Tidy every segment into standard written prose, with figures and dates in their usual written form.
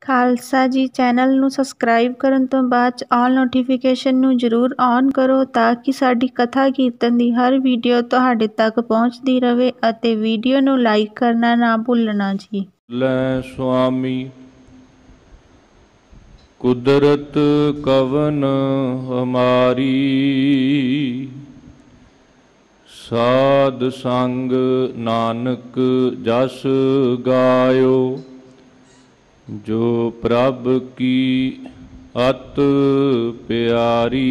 ਖਾਲਸਾ ਜੀ। ਚੈਨਲ ਨੂੰ ਸਬਸਕ੍ਰਾਈਬ ਕਰਨ ਤੋਂ ਬਾਅਦ 'ਚ ਆਲ ਨੋਟੀਫਿਕੇਸ਼ਨ ਨੂੰ ਜ਼ਰੂਰ ਔਨ ਕਰੋ ਤਾਂ ਕਿ ਸਾਡੀ ਕਥਾ ਕੀਰਤਨ ਦੀ ਹਰ ਵੀਡੀਓ ਤੁਹਾਡੇ ਤੱਕ ਪਹੁੰਚਦੀ ਰਹੇ ਅਤੇ ਵੀਡੀਓ ਨੂੰ ਲਾਈਕ ਕਰਨਾ ਨਾ ਭੁੱਲਣਾ ਜੀ। ਲੈ ਸੁਆਮੀ ਕੁਦਰਤ ਕਵਨ ਹਮਾਰੀ, ਸਾਧ ਸੰਗ ਨਾਨਕ ਜਸ ਗਾਇਓ। ਜੋ ਪ੍ਰਭ ਕੀ ਅਤ ਪਿਆਰੀ,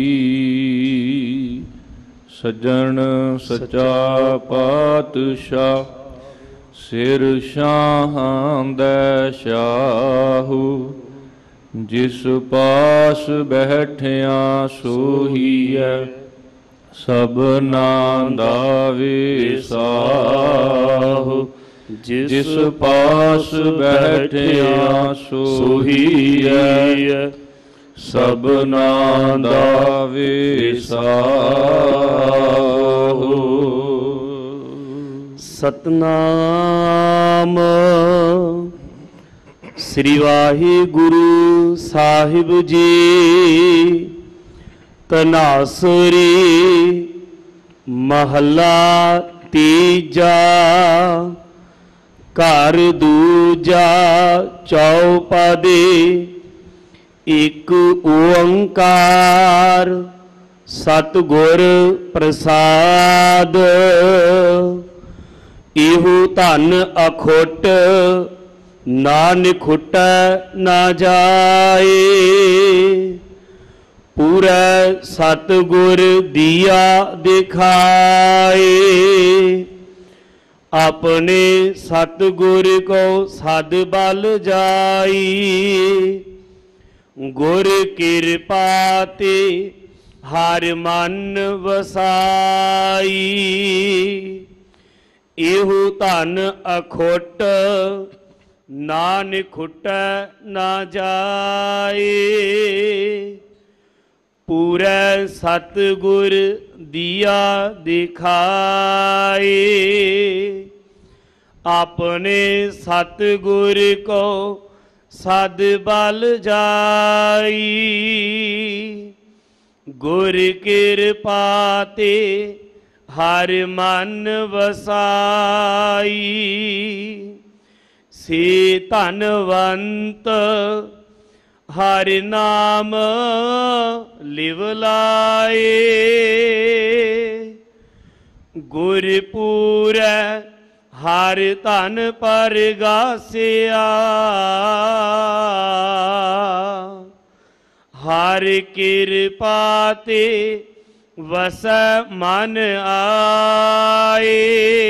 ਸੱਜਣ ਸੱਚਾ ਪਾਤਸ਼ਾਹ ਸਿਰ ਸ਼ਾਹਾਂ ਦੈ ਸ਼ਾਹੂ। ਜਿਸ ਪਾਸ ਬੈਠਿਆ ਸੋਹੀਐ, ਸਭਨਾ ਦਾ ਵਿਸਾਹੂ। ਜਿਸ ਪਾਸ ਬੈਠਿਆ ਸੋਹੀਐ, ਸਭਨਾ ਦਾ ਵਿਸਾਹੂ। ਸਤਨਾਮ ਸ੍ਰੀ ਵਾਹਿਗੁਰੂ ਸਾਹਿਬ ਜੀ। ਤਨਾਸਰੀ ਮਹੱਲਾ ਤੀਜਾ। ਘਰ ਦੂਜਾ ਚੌਪਦੇ। ਇੱਕ ਓੰਕਾਰ ਸਤਿਗੁਰ ਪ੍ਰਸਾਦ। ਇਹੋ ਧਨ ਅਖੁੱਟ ਨਾ ਨਿਖੁੱਟੈ ਨਾ ਜਾਏ। ਪੂਰੈ ਸਤਿਗੁਰ ਦੀਆ ਦਿਖਾਏ। ਆਪਣੇ ਸਤਿਗੁਰ ਕੋ ਸਦ ਬਲ ਜਾਈ। ਗੁਰ ਕਿਰਪਾ ਤੇ ਹਰ ਮਨ ਵਸਾਈ। ਇਹੋ ਧਨ ਅਖੁੱਟ ਨਾ ਨਿਖੁੱਟੈ ਨਾ ਜਾਏ। ਪੂਰੈ ਸਤਿਗੁਰ ਦੀਆ ਦਿਖਾਏ। ਆਪਣੇ ਸਤਿਗੁਰ ਕੋ ਸਦ ਬਲ ਜਾਈ। ਗੁਰ ਕਿਰਪਾ ਤੇ ਹਰ ਮਨ ਵਸਾਈ। ਸੇ ਧਨਵੰਤ ਹਰਿ ਨਾਮ ਲਿਵ ਲਾਏ। ਗੁਰ ਪੂਰੈ ਹਰ ਧਨ ਪਰਗਾਸਿਆ। ਹਰ ਕਿਰਪਾ ਤੇ ਵਸੈ ਮਨ ਆਏ।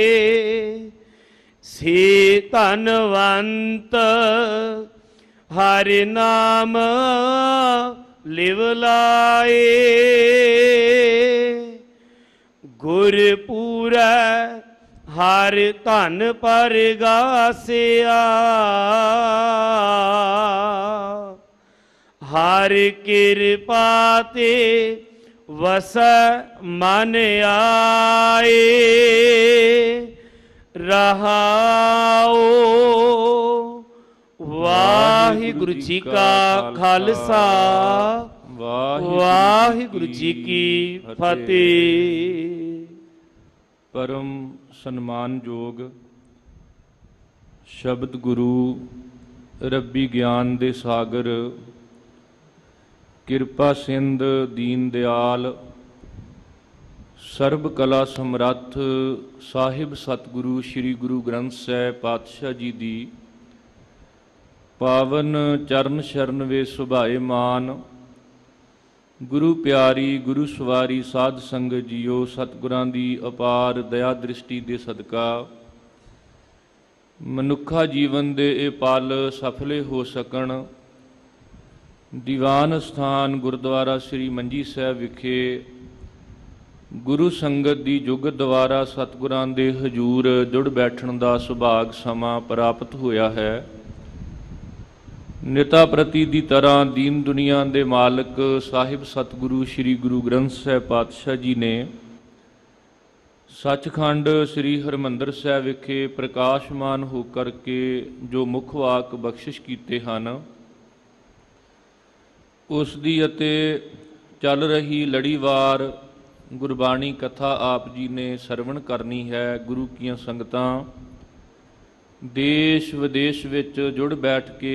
ਸੇ ਧਨਵੰਤ ਹਰਿ ਨਾਮ ਲਿਵ ਲਾਏ। ਗੁਰ ਪੂਰੈ ਹਰ ਧਨ ਪਰਗਾਸਿਆ। ਹਰ ਕਿਰਪਾ ਤੇ ਵਸੈ ਮਨ ਆਏ। ਰਹਾਓ। ਵਾਹਿਗੁਰੂ ਜੀ ਕਾ ਖਾਲਸਾ, ਵਾਹਿਗੁਰੂ ਜੀ ਕੀ ਫਤਿਹ। ਪਰਮ ਸਨਮਾਨਯੋਗ ਸ਼ਬਦ ਗੁਰੂ ਰੱਬੀ ਗਿਆਨ ਦੇ ਸਾਗਰ, ਕਿਰਪਾ ਸਿੰਧ ਦੀਨ ਦਿਆਲ, ਸਰਬ ਕਲਾ ਸਮਰੱਥ ਸਾਹਿਬ ਸਤਿਗੁਰੂ ਸ੍ਰੀ ਗੁਰੂ ਗ੍ਰੰਥ ਸਾਹਿਬ ਪਾਤਸ਼ਾਹ ਜੀ ਦੀ ਪਾਵਨ ਚਰਨ ਸ਼ਰਨ ਵੇ ਸੁਭਾਏ ਮਾਨ। ਗੁਰੂ ਪਿਆਰੀ ਗੁਰੂ ਸਵਾਰੀ ਸਾਧ ਸੰਗਤ ਜੀਓ, ਸਤਿਗੁਰਾਂ ਦੀ ਅਪਾਰ ਦਇਆ ਦ੍ਰਿਸ਼ਟੀ ਦੇ ਸਦਕਾ ਮਨੁੱਖਾ ਜੀਵਨ ਦੇ ਇਹ ਪਲ ਸਫਲੇ ਹੋ ਸਕਣ, ਦੀਵਾਨ ਸਥਾਨ ਗੁਰਦੁਆਰਾ ਸ੍ਰੀ ਮੰਜੀ ਸਾਹਿਬ ਵਿਖੇ ਗੁਰੂ ਸੰਗਤ ਦੀ ਜੁਗਤ ਦੁਆਰਾ ਸਤਿਗੁਰਾਂ ਦੇ ਹਜ਼ੂਰ ਜੁੜ ਬੈਠਣ ਦਾ ਸੁਭਾਗ ਸਮਾਂ ਪ੍ਰਾਪਤ ਹੋਇਆ ਹੈ। ਨਿਤਾ ਪ੍ਰਤੀ ਦੀ ਤਰ੍ਹਾਂ ਦੀਨ ਦੁਨੀਆ ਦੇ ਮਾਲਕ ਸਾਹਿਬ ਸਤਿਗੁਰੂ ਸ੍ਰੀ ਗੁਰੂ ਗ੍ਰੰਥ ਸਾਹਿਬ ਪਾਤਸ਼ਾਹ ਜੀ ਨੇ ਸੱਚਖੰਡ ਸ੍ਰੀ ਹਰਿਮੰਦਰ ਸਾਹਿਬ ਵਿਖੇ ਪ੍ਰਕਾਸ਼ਮਾਨ ਹੋ ਕਰਕੇ ਜੋ ਮੁੱਖ ਵਾਕ ਬਖਸ਼ਿਸ਼ ਕੀਤੇ ਹਨ, ਉਸ ਦੀ ਅਤੇ ਚੱਲ ਰਹੀ ਲੜੀਵਾਰ ਗੁਰਬਾਣੀ ਕਥਾ ਆਪ ਜੀ ਨੇ ਸਰਵਣ ਕਰਨੀ ਹੈ। ਗੁਰੂ ਕੀਆਂ ਸੰਗਤਾਂ ਦੇਸ਼ ਵਿਦੇਸ਼ ਵਿੱਚ ਜੁੜ ਬੈਠ ਕੇ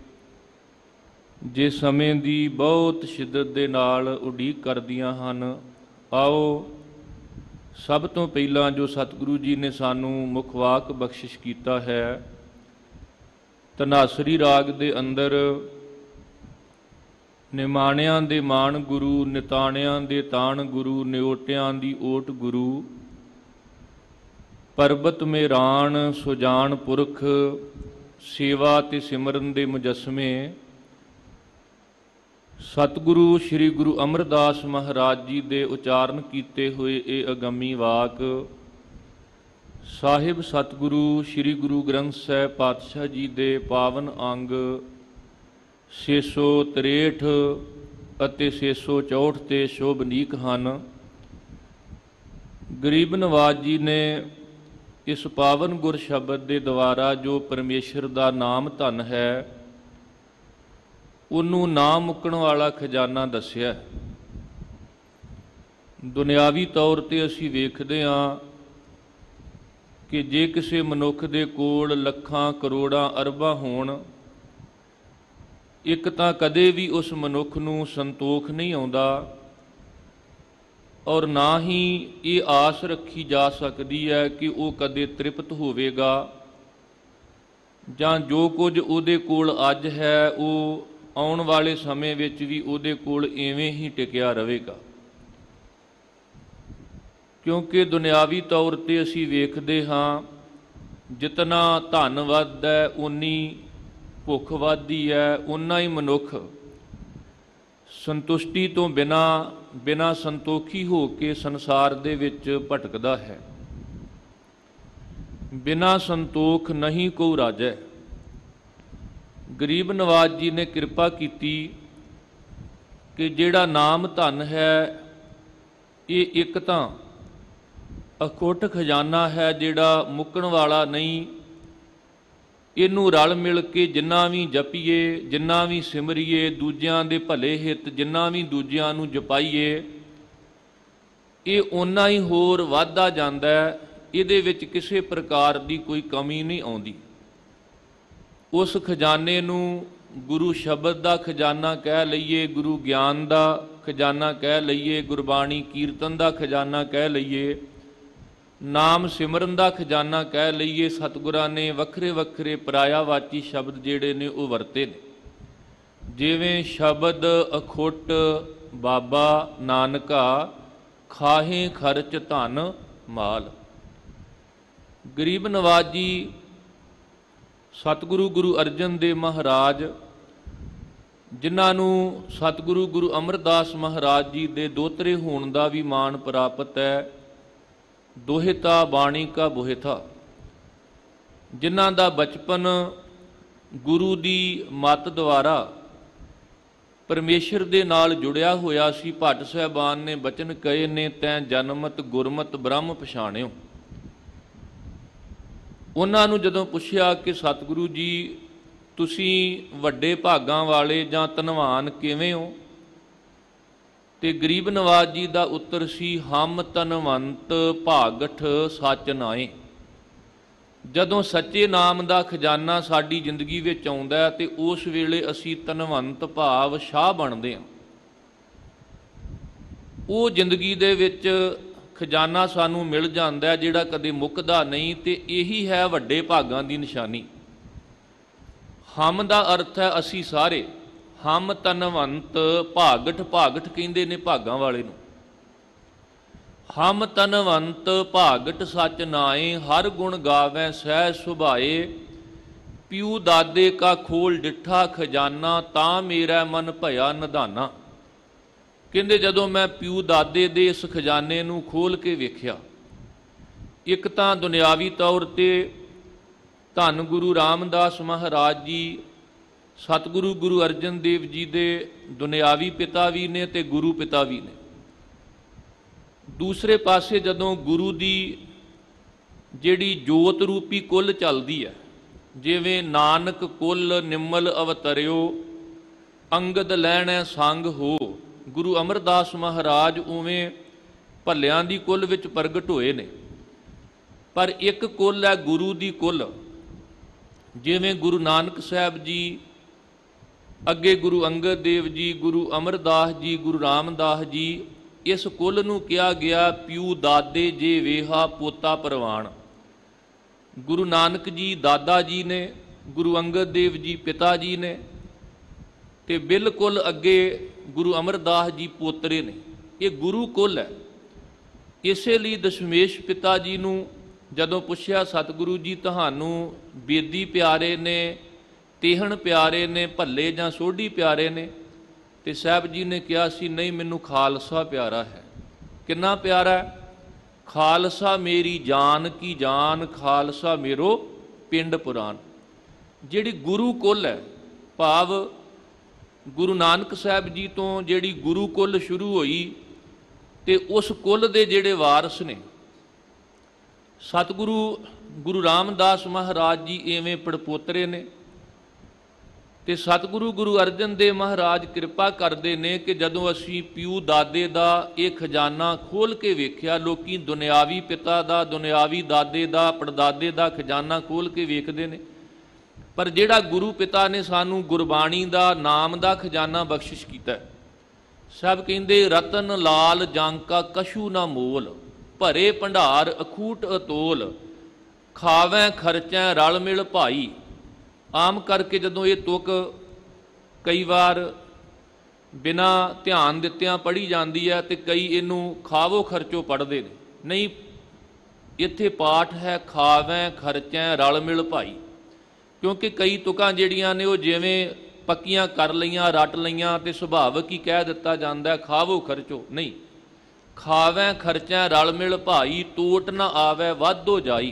ਜੇ ਸਮੇਂ ਦੀ ਬਹੁਤ ਸ਼ਿੱਦਤ ਦੇ ਨਾਲ ਉਡੀਕ ਕਰਦੀਆਂ ਹਨ, ਆਓ ਸਭ ਤੋਂ ਪਹਿਲਾਂ ਜੋ ਸਤਿਗੁਰੂ ਜੀ ਨੇ ਸਾਨੂੰ ਮੁੱਖ ਵਾਕ ਬਖਸ਼ਿਸ਼ ਕੀਤਾ ਹੈ, ਧਨਾਸਰੀ ਰਾਗ ਦੇ ਅੰਦਰ ਨਿਮਾਣਿਆਂ ਦੇ ਮਾਣ ਗੁਰੂ, ਨਿਤਾਣਿਆਂ ਦੇ ਤਾਣ ਗੁਰੂ, ਨਿਓਟਿਆਂ ਦੀ ਓਟ ਗੁਰੂ, ਪਰਬਤ ਮੇਰਾਣ ਸੁਜਾਨ ਪੁਰਖ, ਸੇਵਾ ਤੇ ਸਿਮਰਨ ਦੇ ਮੁਜੱਸਮੇ ਸਤਿਗੁਰੂ ਸ੍ਰੀ ਗੁਰੂ ਅਮਰਦਾਸ ਮਹਾਰਾਜ ਜੀ ਦੇ ਉਚਾਰਨ ਕੀਤੇ ਹੋਏ ਇਹ ਅਗੰਮੀ ਵਾਕ ਸਾਹਿਬ ਸਤਿਗੁਰੂ ਸ੍ਰੀ ਗੁਰੂ ਗ੍ਰੰਥ ਸਾਹਿਬ ਪਾਤਸ਼ਾਹ ਜੀ ਦੇ ਪਾਵਨ ਅੰਗ 663 ਅਤੇ 664 ਤੇ ਸ਼ੋਭਨੀਕ ਹਨ। ਗਰੀਬ ਨਵਾਜ ਜੀ ਨੇ ਇਸ ਪਾਵਨ ਗੁਰ ਸ਼ਬਦ ਦੇ ਦੁਆਰਾ ਜੋ ਪਰਮੇਸ਼ਰ ਦਾ ਨਾਮ ਧਨ ਹੈ, ਉਹਨੂੰ ਨਾ ਮੁੱਕਣ ਵਾਲਾ ਖਜ਼ਾਨਾ ਦੱਸਿਆ। ਦੁਨਿਆਵੀ ਤੌਰ ਤੇ ਅਸੀਂ ਵੇਖਦੇ ਹਾਂ ਕਿ ਜੇ ਕਿਸੇ ਮਨੁੱਖ ਦੇ ਕੋਲ ਲੱਖਾਂ ਕਰੋੜਾਂ ਅਰਬਾਂ ਹੋਣ, ਇੱਕ ਤਾਂ ਕਦੇ ਵੀ ਉਸ ਮਨੁੱਖ ਨੂੰ ਸੰਤੋਖ ਨਹੀਂ ਆਉਂਦਾ, ਔਰ ਨਾ ਹੀ ਇਹ ਆਸ ਰੱਖੀ ਜਾ ਸਕਦੀ ਹੈ ਕਿ ਉਹ ਕਦੇ ਤ੍ਰਿਪਤ ਹੋਵੇਗਾ, ਜਾਂ ਜੋ ਕੁਝ ਉਹਦੇ ਕੋਲ ਅੱਜ ਹੈ ਉਹ ਆਉਣ ਵਾਲੇ ਸਮੇਂ ਵਿੱਚ ਵੀ ਉਹਦੇ ਕੋਲ ਇਵੇਂ ਹੀ ਟਿਕਿਆ ਰਹੇਗਾ। ਕਿਉਂਕਿ ਦੁਨਿਆਵੀ ਤੌਰ ਤੇ ਅਸੀਂ ਵੇਖਦੇ ਹਾਂ, ਜਿਤਨਾ ਧਨ ਵੱਧਦਾ ਹੈ ਉਨੀ ਭੁੱਖ ਵੱਧਦੀ ਹੈ, ਉਨਾ ਹੀ ਮਨੁੱਖ ਸੰਤੁਸ਼ਟੀ ਤੋਂ ਬਿਨਾਂ ਸੰਤੋਖੀ ਹੋ ਕੇ ਸੰਸਾਰ ਦੇ ਵਿੱਚ ਭਟਕਦਾ ਹੈ। ਬਿਨਾਂ ਸੰਤੋਖ ਨਹੀਂ ਕੋ ਰਾਜੈ। ਗਰੀਬ ਨਵਾਜ ਜੀ ਨੇ ਕਿਰਪਾ ਕੀਤੀ ਕਿ ਜਿਹੜਾ ਨਾਮ ਧਨ ਹੈ, ਇਹ ਇੱਕ ਤਾਂ ਅਖੁੱਟ ਖਜ਼ਾਨਾ ਹੈ ਜਿਹੜਾ ਮੁੱਕਣ ਵਾਲਾ ਨਹੀਂ। ਇਹਨੂੰ ਰਲ ਮਿਲ ਕੇ ਜਿੰਨਾ ਵੀ ਜਪੀਏ, ਜਿੰਨਾ ਵੀ ਸਿਮਰੀਏ, ਦੂਜਿਆਂ ਦੇ ਭਲੇ ਹਿੱਤ ਜਿੰਨਾ ਵੀ ਦੂਜਿਆਂ ਨੂੰ ਜਪਾਈਏ, ਇਹ ਓਨਾ ਹੀ ਹੋਰ ਵੱਧਦਾ ਜਾਂਦਾ ਹੈ। ਇਹਦੇ ਵਿੱਚ ਕਿਸੇ ਪ੍ਰਕਾਰ ਦੀ ਕੋਈ ਕਮੀ ਨਹੀਂ ਆਉਂਦੀ। ਉਸ ਖਜ਼ਾਨੇ ਨੂੰ ਗੁਰੂ ਸ਼ਬਦ ਦਾ ਖਜ਼ਾਨਾ ਕਹਿ ਲਈਏ, ਗੁਰੂ ਗਿਆਨ ਦਾ ਖਜ਼ਾਨਾ ਕਹਿ ਲਈਏ, ਗੁਰਬਾਣੀ ਕੀਰਤਨ ਦਾ ਖਜ਼ਾਨਾ ਕਹਿ ਲਈਏ, ਨਾਮ ਸਿਮਰਨ ਦਾ ਖਜ਼ਾਨਾ ਕਹਿ ਲਈਏ। ਸਤਿਗੁਰਾਂ ਨੇ ਵੱਖਰੇ ਵੱਖਰੇ ਪਰਾਇਆਵਾਚੀ ਸ਼ਬਦ ਜਿਹੜੇ ਨੇ ਉਹ ਵਰਤੇ ਨੇ, ਜਿਵੇਂ ਸ਼ਬਦ ਅਖੁੱਟ ਬਾਬਾ ਨਾਨਕਾ, ਖਾਹੇ ਖਰਚ ਧਨ ਮਾਲ। ਗਰੀਬ ਨਵਾਜ ਜੀ ਸਤਿਗੁਰੂ ਗੁਰੂ ਅਰਜਨ ਦੇਵ ਮਹਾਰਾਜ, ਜਿਨ੍ਹਾਂ ਨੂੰ ਸਤਿਗੁਰੂ ਗੁਰੂ ਅਮਰਦਾਸ ਮਹਾਰਾਜ ਜੀ ਦੇ ਦੋਤਰੇ ਹੋਣ ਦਾ ਵੀ ਮਾਣ ਪ੍ਰਾਪਤ ਹੈ, ਦੋਹਿਤਾ ਬਾਣੀ ਕਾ ਬੋਹਿਥਾ, ਜਿਨ੍ਹਾਂ ਦਾ ਬਚਪਨ ਗੁਰੂ ਦੀ ਮੱਤ ਦੁਆਰਾ ਪਰਮੇਸ਼ਰ ਦੇ ਨਾਲ ਜੁੜਿਆ ਹੋਇਆ ਸੀ। ਭੱਟ ਸਾਹਿਬਾਨ ਨੇ ਬਚਨ ਕਹੇ ਨੇ, ਤੈਂ ਜਨਮਤ ਗੁਰਮਤ ਬ੍ਰਹਮ ਪਛਾਣਿਓ। ਉਹਨਾਂ ਨੂੰ ਜਦੋਂ ਪੁੱਛਿਆ ਕਿ ਸਤਿਗੁਰੂ ਜੀ ਤੁਸੀਂ ਵੱਡੇ ਭਾਗਾਂ ਵਾਲੇ ਜਾਂ ਧਨਵਾਨ ਕਿਵੇਂ ਹੋ, ਤੇ ਗਰੀਬ ਨਵਾਜ ਜੀ ਦਾ ਉੱਤਰ ਸੀ, ਹਮ ਧਨਵੰਤ ਭਾਗਠ ਸੱਚ ਨਾਏ। ਜਦੋਂ ਸੱਚੇ ਨਾਮ ਦਾ ਖਜ਼ਾਨਾ ਸਾਡੀ ਜ਼ਿੰਦਗੀ ਵਿੱਚ ਆਉਂਦਾ ਤੇ ਉਸ ਵੇਲੇ ਅਸੀਂ ਧਨਵੰਤ ਭਾਵ ਸ਼ਾਹ ਬਣਦੇ ਹਾਂ। ਉਹ ਜ਼ਿੰਦਗੀ ਦੇ ਵਿੱਚ ਖਜ਼ਾਨਾ ਸਾਨੂੰ ਮਿਲ ਜਾਂਦਾ ਜਿਹੜਾ ਕਦੇ ਮੁੱਕਦਾ ਨਹੀਂ, ਤੇ ਇਹੀ ਹੈ ਵੱਡੇ ਭਾਗਾਂ ਦੀ ਨਿਸ਼ਾਨੀ। ਹਮ ਦਾ ਅਰਥ ਹੈ ਅਸੀਂ ਸਾਰੇ, ਹਮ ਧਨਵੰਤ ਭਾਗਠ, ਭਾਗਠ ਕਹਿੰਦੇ ਨੇ ਭਾਗਾਂ ਵਾਲੇ ਨੂੰ। ਹਮ ਧਨਵੰਤ ਭਾਗਠ ਸੱਚ ਨਾਏ, ਹਰ ਗੁਣ ਗਾਵੈ ਸਹਿ ਸੁਭਾਏ, ਪਿਉ ਦਾਦੇ ਕਾ ਖੋਲ ਡਿੱਠਾ ਖਜ਼ਾਨਾ, ਤਾਂ ਮੇਰਾ ਮਨ ਭਇਆ ਨਿਧਾਨਾ। ਕਹਿੰਦੇ ਜਦੋਂ ਮੈਂ ਪਿਉ ਦਾਦੇ ਦੇ ਇਸ ਖਜ਼ਾਨੇ ਨੂੰ ਖੋਲ੍ਹ ਕੇ ਵੇਖਿਆ, ਇੱਕ ਤਾਂ ਦੁਨਿਆਵੀ ਤੌਰ ਤੇ ਧੰਨ ਗੁਰੂ ਰਾਮਦਾਸ ਮਹਾਰਾਜ ਜੀ ਸਤਿਗੁਰੂ ਗੁਰੂ ਅਰਜਨ ਦੇਵ ਜੀ ਦੇ ਦੁਨਿਆਵੀ ਪਿਤਾ ਵੀ ਨੇ ਤੇ ਗੁਰੂ ਪਿਤਾ ਵੀ ਨੇ। ਦੂਸਰੇ ਪਾਸੇ ਜਦੋਂ ਗੁਰੂ ਦੀ ਜਿਹੜੀ ਜੋਤ ਰੂਪੀ ਕੁੱਲ ਚੱਲਦੀ ਹੈ, ਜਿਵੇਂ ਨਾਨਕ ਕੁੱਲ ਨਿਮਲ ਅਵਤਰਿਓ, ਅੰਗਦ ਲੈਣੈ ਸੰਗ ਹੋ। ਗੁਰੂ ਅਮਰਦਾਸ ਮਹਾਰਾਜ ਉਵੇਂ ਭੱਲਿਆਂ ਦੀ ਕੁੱਲ ਵਿੱਚ ਪ੍ਰਗਟ ਹੋਏ ਨੇ, ਪਰ ਇੱਕ ਕੁੱਲ ਹੈ ਗੁਰੂ ਦੀ ਕੁੱਲ। ਜਿਵੇਂ ਗੁਰੂ ਨਾਨਕ ਸਾਹਿਬ ਜੀ, ਅੱਗੇ ਗੁਰੂ ਅੰਗਦ ਦੇਵ ਜੀ, ਗੁਰੂ ਅਮਰਦਾਸ ਜੀ, ਗੁਰੂ ਰਾਮਦਾਸ ਜੀ, ਇਸ ਕੁੱਲ ਨੂੰ ਕਿਹਾ ਗਿਆ ਪਿਉ ਦਾਦੇ ਜੇ ਵੇਹਾ ਪੋਤਾ ਪ੍ਰਵਾਨ। ਗੁਰੂ ਨਾਨਕ ਜੀ ਦਾਦਾ ਜੀ ਨੇ, ਗੁਰੂ ਅੰਗਦ ਦੇਵ ਜੀ ਪਿਤਾ ਜੀ ਨੇ, ਤੇ ਬਿਲਕੁਲ ਅੱਗੇ ਗੁਰੂ ਅਮਰਦਾਸ ਜੀ ਪੋਤਰੇ ਨੇ। ਇਹ ਗੁਰੂ ਕੁੱਲ ਹੈ। ਇਸੇ ਲਈ ਦਸ਼ਮੇਸ਼ ਪਿਤਾ ਜੀ ਨੂੰ ਜਦੋਂ ਪੁੱਛਿਆ, ਸਤਿਗੁਰੂ ਜੀ ਤੁਹਾਨੂੰ ਬੇਦੀ ਪਿਆਰੇ ਨੇ, ਤੇਹਣ ਪਿਆਰੇ ਨੇ, ਭੱਲੇ ਜਾਂ ਸੋਢੀ ਪਿਆਰੇ ਨੇ? ਤੇ ਸਾਹਿਬ ਜੀ ਨੇ ਕਿਹਾ ਸੀ, ਨਹੀਂ, ਮੈਨੂੰ ਖਾਲਸਾ ਪਿਆਰਾ ਹੈ। ਕਿੰਨਾ ਪਿਆਰਾ? ਖਾਲਸਾ ਮੇਰੀ ਜਾਨ ਕੀ ਜਾਨ, ਖਾਲਸਾ ਮੇਰੋ ਪਿੰਡ ਪੁਰਾਨ। ਜਿਹੜੀ ਗੁਰੂ ਕੁੱਲ ਹੈ, ਭਾਵ ਗੁਰੂ ਨਾਨਕ ਸਾਹਿਬ ਜੀ ਤੋਂ ਜਿਹੜੀ ਗੁਰੂ ਕੁੱਲ ਸ਼ੁਰੂ ਹੋਈ, ਤੇ ਉਸ ਕੁੱਲ ਦੇ ਜਿਹੜੇ ਵਾਰਸ ਨੇ ਸਤਿਗੁਰੂ ਗੁਰੂ ਰਾਮਦਾਸ ਮਹਾਰਾਜ ਜੀ ਇਵੇਂ ਪੜਪੋਤਰੇ ਨੇ। ਤੇ ਸਤਿਗੁਰੂ ਗੁਰੂ ਅਰਜਨ ਦੇਵ ਮਹਾਰਾਜ ਕਿਰਪਾ ਕਰਦੇ ਨੇ ਕਿ ਜਦੋਂ ਅਸੀਂ ਪਿਉ ਦਾਦੇ ਦਾ ਇਹ ਖਜ਼ਾਨਾ ਖੋਲ੍ਹ ਕੇ ਵੇਖਿਆ, ਲੋਕੀ ਦੁਨਿਆਵੀ ਪਿਤਾ ਦਾ, ਦੁਨਿਆਵੀ ਦਾਦੇ ਦਾ, ਪੜਦਾਦੇ ਦਾ ਖਜ਼ਾਨਾ ਖੋਲ੍ਹ ਕੇ ਵੇਖਦੇ ਨੇ, ਪਰ ਜਿਹੜਾ ਗੁਰੂ ਪਿਤਾ ਨੇ ਸਾਨੂੰ ਗੁਰਬਾਣੀ ਦਾ, ਨਾਮ ਦਾ ਖਜ਼ਾਨਾ ਬਖਸ਼ਿਸ਼ ਕੀਤਾ। ਸਭ ਕਹਿੰਦੇ ਰਤਨ ਲਾਲ ਜਾਂਕਾ ਕਛੂ ਨਾ ਮੋਲ, ਭਰੇ ਭੰਡਾਰ ਅਖੂਟ ਅਤੋਲ, ਖਾਵੈ ਖਰਚੈ ਰਲ ਮਿਲ ਭਾਈ। ਆਮ ਕਰਕੇ ਜਦੋਂ ਇਹ ਤੁਕ ਕਈ ਵਾਰ ਬਿਨਾਂ ਧਿਆਨ ਦਿੱਤਿਆਂ ਪੜ੍ਹੀ ਜਾਂਦੀ ਹੈ ਤੇ ਕਈ ਇਹਨੂੰ ਖਾਵੋ ਖਰਚੋ ਪੜ੍ਹਦੇ ਨੇ। ਨਹੀਂ, ਇੱਥੇ ਪਾਠ ਹੈ ਖਾਵੈ ਖਰਚੈ ਰਲ ਮਿਲ ਭਾਈ, ਕਿਉਂਕਿ ਕਈ ਤੁਕਾਂ ਜਿਹੜੀਆਂ ਨੇ ਉਹ ਜਿਵੇਂ ਪੱਕੀਆਂ ਕਰ ਲਈਆਂ, ਰੱਟ ਲਈਆਂ, ਤੇ ਸੁਭਾਵਿਕ ਹੀ ਕਹਿ ਦਿੱਤਾ ਜਾਂਦਾ ਖਾਵੋ ਖਰਚੋ। ਨਹੀਂ, ਖਾਵੈ ਖਰਚੈ ਰਲ ਮਿਲ ਭਾਈ, ਟੋਟ ਨਾ ਆਵੈ ਵਾਧੋ ਜਾਈ।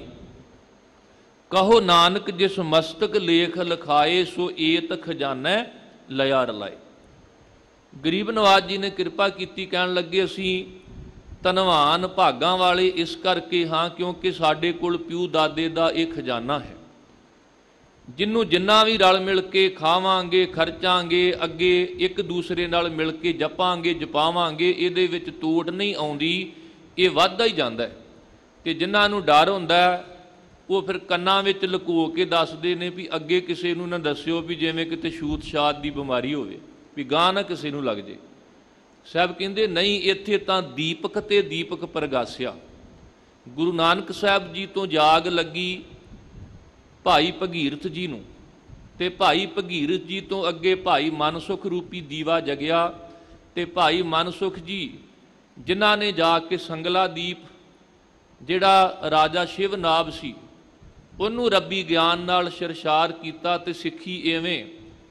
ਕਹੋ ਨਾਨਕ ਜਿਸ ਮਸਤਕ ਲੇਖ ਲਿਖਾਏ, ਸੋ ਏਤ ਖਜ਼ਾਨਾ ਲਿਆ ਰਲਾਏ। ਗਰੀਬ ਨਵਾਜ ਜੀ ਨੇ ਕਿਰਪਾ ਕੀਤੀ, ਕਹਿਣ ਲੱਗੇ ਅਸੀਂ ਧਨਵਾਨ ਭਾਗਾਂ ਵਾਲੇ ਇਸ ਕਰਕੇ ਹਾਂ ਕਿਉਂਕਿ ਸਾਡੇ ਕੋਲ ਪਿਉ ਦਾਦੇ ਦਾ ਇਹ ਖਜ਼ਾਨਾ ਹੈ, ਜਿਹਨੂੰ ਜਿੰਨਾ ਵੀ ਰਲ ਮਿਲ ਕੇ ਖਾਵਾਂਗੇ, ਖਰਚਾਂਗੇ, ਅੱਗੇ ਇੱਕ ਦੂਸਰੇ ਨਾਲ ਮਿਲ ਕੇ ਜਪਾਂਗੇ, ਜਪਾਵਾਂਗੇ, ਇਹਦੇ ਵਿੱਚ ਤੋਟ ਨਹੀਂ ਆਉਂਦੀ, ਇਹ ਵੱਧਦਾ ਹੀ ਜਾਂਦਾ ਹੈ। ਤੇ ਜਿਨ੍ਹਾਂ ਨੂੰ ਡਰ ਹੁੰਦਾ ਉਹ ਫਿਰ ਕੰਨਾਂ ਵਿੱਚ ਲੁਕੋ ਕੇ ਦੱਸਦੇ ਨੇ ਵੀ ਅੱਗੇ ਕਿਸੇ ਨੂੰ ਨਾ ਦੱਸਿਓ, ਵੀ ਜਿਵੇਂ ਕਿਤੇ ਛੂਤ ਛਾਤ ਦੀ ਬਿਮਾਰੀ ਹੋਵੇ, ਵੀ ਗਾਂ ਨਾ ਕਿਸੇ ਨੂੰ ਲੱਗ ਜੇ। ਸਾਹਿਬ ਕਹਿੰਦੇ ਨਹੀਂ, ਇੱਥੇ ਤਾਂ ਦੀਪਕ ਤੇ ਦੀਪਕ ਪ੍ਰਗਾਸਿਆ। ਗੁਰੂ ਨਾਨਕ ਸਾਹਿਬ ਜੀ ਤੋਂ ਜਾਗ ਲੱਗੀ ਭਾਈ ਭਗੀਰਥ ਜੀ ਨੂੰ, ਤੇ ਭਾਈ ਭਗੀਰਥ ਜੀ ਤੋਂ ਅੱਗੇ ਭਾਈ ਮਨਸੁਖ ਰੂਪੀ ਦੀਵਾ ਜਗਿਆ। ਤੇ ਭਾਈ ਮਨਸੁਖ ਜੀ ਜਿਨ੍ਹਾਂ ਨੇ ਜਾ ਕੇ ਸੰਗਲਾ ਦੀਪ, ਜਿਹੜਾ ਰਾਜਾ ਸ਼ਿਵ ਨਾਭ ਸੀ, ਉਹਨੂੰ ਰੱਬੀ ਗਿਆਨ ਨਾਲ ਸ਼ਰਸ਼ਾਰ ਕੀਤਾ, ਤੇ ਸਿੱਖੀ ਇਵੇਂ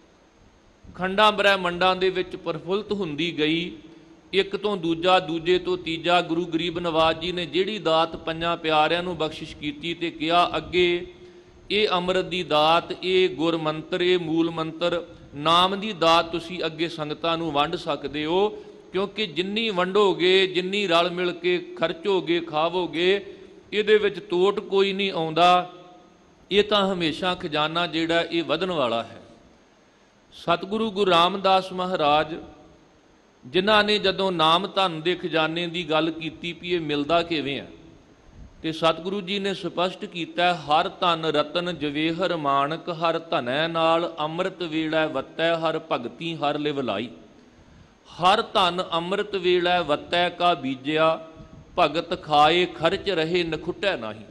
ਖੰਡਾਂ ਬ੍ਰਹਿਮੰਡਾਂ ਦੇ ਵਿੱਚ ਪ੍ਰਫੁੱਲਤ ਹੁੰਦੀ ਗਈ, ਇੱਕ ਤੋਂ ਦੂਜਾ, ਦੂਜੇ ਤੋਂ ਤੀਜਾ। ਗੁਰੂ ਗਰੀਬ ਨਵਾਜ ਜੀ ਨੇ ਜਿਹੜੀ ਦਾਤ ਪੰਜਾਂ ਪਿਆਰਿਆਂ ਨੂੰ ਬਖਸ਼ਿਸ਼ ਕੀਤੀ ਤੇ ਕਿਹਾ ਅੱਗੇ ਇਹ ਅੰਮ੍ਰਿਤ ਦੀ ਦਾਤ, ਇਹ ਗੁਰ ਮੰਤਰ, ਇਹ ਮੂਲ ਮੰਤਰ, ਨਾਮ ਦੀ ਦਾਤ ਤੁਸੀਂ ਅੱਗੇ ਸੰਗਤਾਂ ਨੂੰ ਵੰਡ ਸਕਦੇ ਹੋ, ਕਿਉਂਕਿ ਜਿੰਨੀ ਵੰਡੋਗੇ, ਜਿੰਨੀ ਰਲ ਮਿਲ ਕੇ ਖਰਚੋਗੇ, ਖਾਵੋਗੇ, ਇਹਦੇ ਵਿੱਚ ਤੋਟ ਕੋਈ ਨਹੀਂ ਆਉਂਦਾ। ਇਹ ਤਾਂ ਹਮੇਸ਼ਾ ਖਜ਼ਾਨਾ ਜਿਹੜਾ ਇਹ ਵਧਣ ਵਾਲਾ ਹੈ। ਸਤਿਗੁਰੂ ਗੁਰੂ ਰਾਮਦਾਸ ਮਹਾਰਾਜ ਜਿਨ੍ਹਾਂ ਨੇ ਜਦੋਂ ਨਾਮ ਧਨ ਦੇ ਖਜ਼ਾਨੇ ਦੀ ਗੱਲ ਕੀਤੀ ਵੀ ਇਹ ਮਿਲਦਾ ਕਿਵੇਂ ਹੈ, ਤੇ ਸਤਿਗੁਰੂ ਜੀ ਨੇ ਸਪਸ਼ਟ ਕੀਤਾ ਹਰ ਧਨ ਰਤਨ ਜਵੇਹਰ ਮਾਣਕ, ਹਰ ਧਨੈ ਨਾਲ ਅੰਮ੍ਰਿਤ ਵੇਲੇ ਵਤੈ, ਹਰ ਭਗਤੀ ਹਰ ਲਿਵ ਲਾਈ। ਹਰ ਧਨ ਅੰਮ੍ਰਿਤ ਵੇਲੇ ਵਤੈ ਕਾ ਬੀਜਿਆ, ਭਗਤ ਖਾਏ ਖਰਚ ਰਹੇ ਨਖੁੱਟੈ ਨਾਹੀ।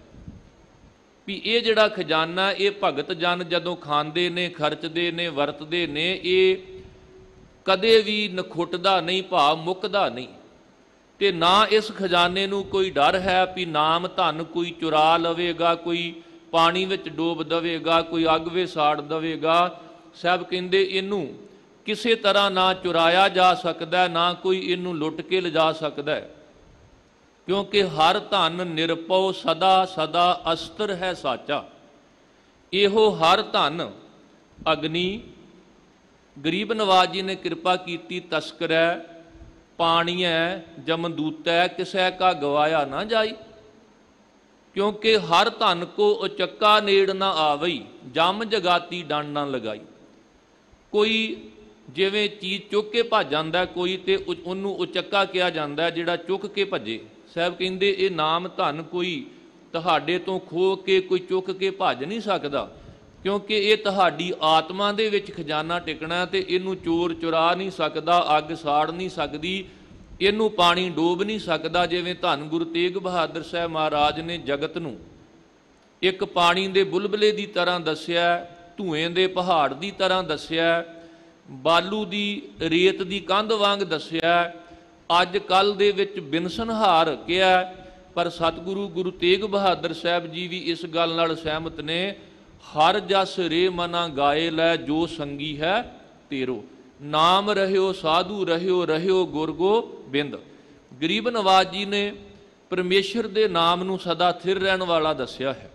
ਵੀ ਇਹ ਜਿਹੜਾ ਖਜ਼ਾਨਾ ਇਹ ਭਗਤ ਜਨ ਜਦੋਂ ਖਾਂਦੇ ਨੇ, ਖਰਚਦੇ ਨੇ, ਵਰਤਦੇ ਨੇ, ਇਹ ਕਦੇ ਵੀ ਨਖੁੱਟਦਾ ਨਹੀਂ, ਭਾਵ ਮੁੱਕਦਾ ਨਹੀਂ। ਤੇ ਨਾ ਇਸ ਖਜ਼ਾਨੇ ਨੂੰ ਕੋਈ ਡਰ ਹੈ ਵੀ ਨਾਮ ਧਨ ਕੋਈ ਚੁਰਾ ਲਵੇਗਾ, ਕੋਈ ਪਾਣੀ ਵਿੱਚ ਡੋਬ ਦੇਵੇਗਾ, ਕੋਈ ਅੱਗ ਵਿੱਚ ਸਾੜ ਦੇਵੇਗਾ। ਸਾਹਿਬ ਕਹਿੰਦੇ ਇਹਨੂੰ ਕਿਸੇ ਤਰ੍ਹਾਂ ਨਾ ਚੁਰਾਇਆ ਜਾ ਸਕਦਾ, ਨਾ ਕੋਈ ਇਹਨੂੰ ਲੁੱਟ ਕੇ ਲਿਜਾ ਸਕਦਾ, ਕਿਉਂਕਿ ਹਰ ਧਨ ਨਿਰਭਉ ਸਦਾ ਸਦਾ ਅਸਤਰ ਹੈ ਸਾਚਾ। ਇਹੋ ਹਰ ਧਨ ਅਗਨੀ। ਗਰੀਬ ਨਵਾਜ ਜੀ ਨੇ ਕਿਰਪਾ ਕੀਤੀ, ਤਸਕਰੈ ਪਾਣੀਐ ਜਮਦੂਤੈ, ਕਿਸੈ ਕਾ ਗਵਾਇਆ ਨਾ ਜਾਈ। ਕਿਉਂਕਿ ਹਰ ਧਨ ਕੋ ਉਚੱਕਾ ਨੇੜ ਨਾ ਆਵਈ, ਜਮ ਜਗਾਤੀ ਡੰਡ ਨਾ ਲਗਾਈ। ਕੋਈ ਜਿਵੇਂ ਚੀਜ਼ ਚੁੱਕ ਕੇ ਭੱਜ ਜਾਂਦਾ ਕੋਈ ਤੇ ਉਹਨੂੰ ਉਚੱਕਾ ਕਿਹਾ ਜਾਂਦਾ, ਜਿਹੜਾ ਚੁੱਕ ਕੇ ਭੱਜੇ। ਸਾਹਿਬ ਕਹਿੰਦੇ ਇਹ ਨਾਮ ਧਨ ਕੋਈ ਤੁਹਾਡੇ ਤੋਂ ਖੋਹ ਕੇ, ਕੋਈ ਚੁੱਕ ਕੇ ਭੱਜ ਨਹੀਂ ਸਕਦਾ, ਕਿਉਂਕਿ ਇਹ ਤੁਹਾਡੀ ਆਤਮਾ ਦੇ ਵਿੱਚ ਖਜ਼ਾਨਾ ਟਿਕਣਾ ਤੇ ਇਹਨੂੰ ਚੋਰ ਚੁਰਾ ਨਹੀਂ ਸਕਦਾ, ਅੱਗ ਸਾੜ ਨਹੀਂ ਸਕਦੀ, ਇਹਨੂੰ ਪਾਣੀ ਡੋਬ ਨਹੀਂ ਸਕਦਾ। ਜਿਵੇਂ ਧੰਨ ਗੁਰੂ ਤੇਗ ਬਹਾਦਰ ਸਾਹਿਬ ਮਹਾਰਾਜ ਨੇ ਜਗਤ ਨੂੰ ਇੱਕ ਪਾਣੀ ਦੇ ਬੁਲਬਲੇ ਦੀ ਤਰ੍ਹਾਂ ਦੱਸਿਆ, ਧੂਏ ਦੇ ਪਹਾੜ ਦੀ ਤਰ੍ਹਾਂ ਦੱਸਿਆ, ਬਾਲੂ ਦੀ ਰੇਤ ਦੀ ਕੰਧ ਵਾਂਗ ਦੱਸਿਆ, ਅੱਜ ਕੱਲ੍ਹ ਦੇ ਵਿੱਚ ਬਿਨਸਨਹਾਰ ਕਿਹਾ। ਪਰ ਸਤਿਗੁਰੂ ਗੁਰੂ ਤੇਗ ਬਹਾਦਰ ਸਾਹਿਬ ਜੀ ਵੀ ਇਸ ਗੱਲ ਨਾਲ ਸਹਿਮਤ ਨੇ, ਹਰ ਜਸ ਰੇ ਮਨਾ ਗਾਏ ਲੈ ਜੋ ਸੰਗੀ ਹੈ ਤੇਰੋ, ਨਾਮ ਰਹਿਓ ਸਾਧੂ ਰਹਿਓ ਰਹਿਓ ਗੁਰ ਗੋਬਿੰਦ। ਗਰੀਬ ਨਵਾਜ ਜੀ ਨੇ ਪਰਮੇਸ਼ਰ ਦੇ ਨਾਮ ਨੂੰ ਸਦਾ ਸਥਿਰ ਰਹਿਣ ਵਾਲਾ ਦੱਸਿਆ ਹੈ।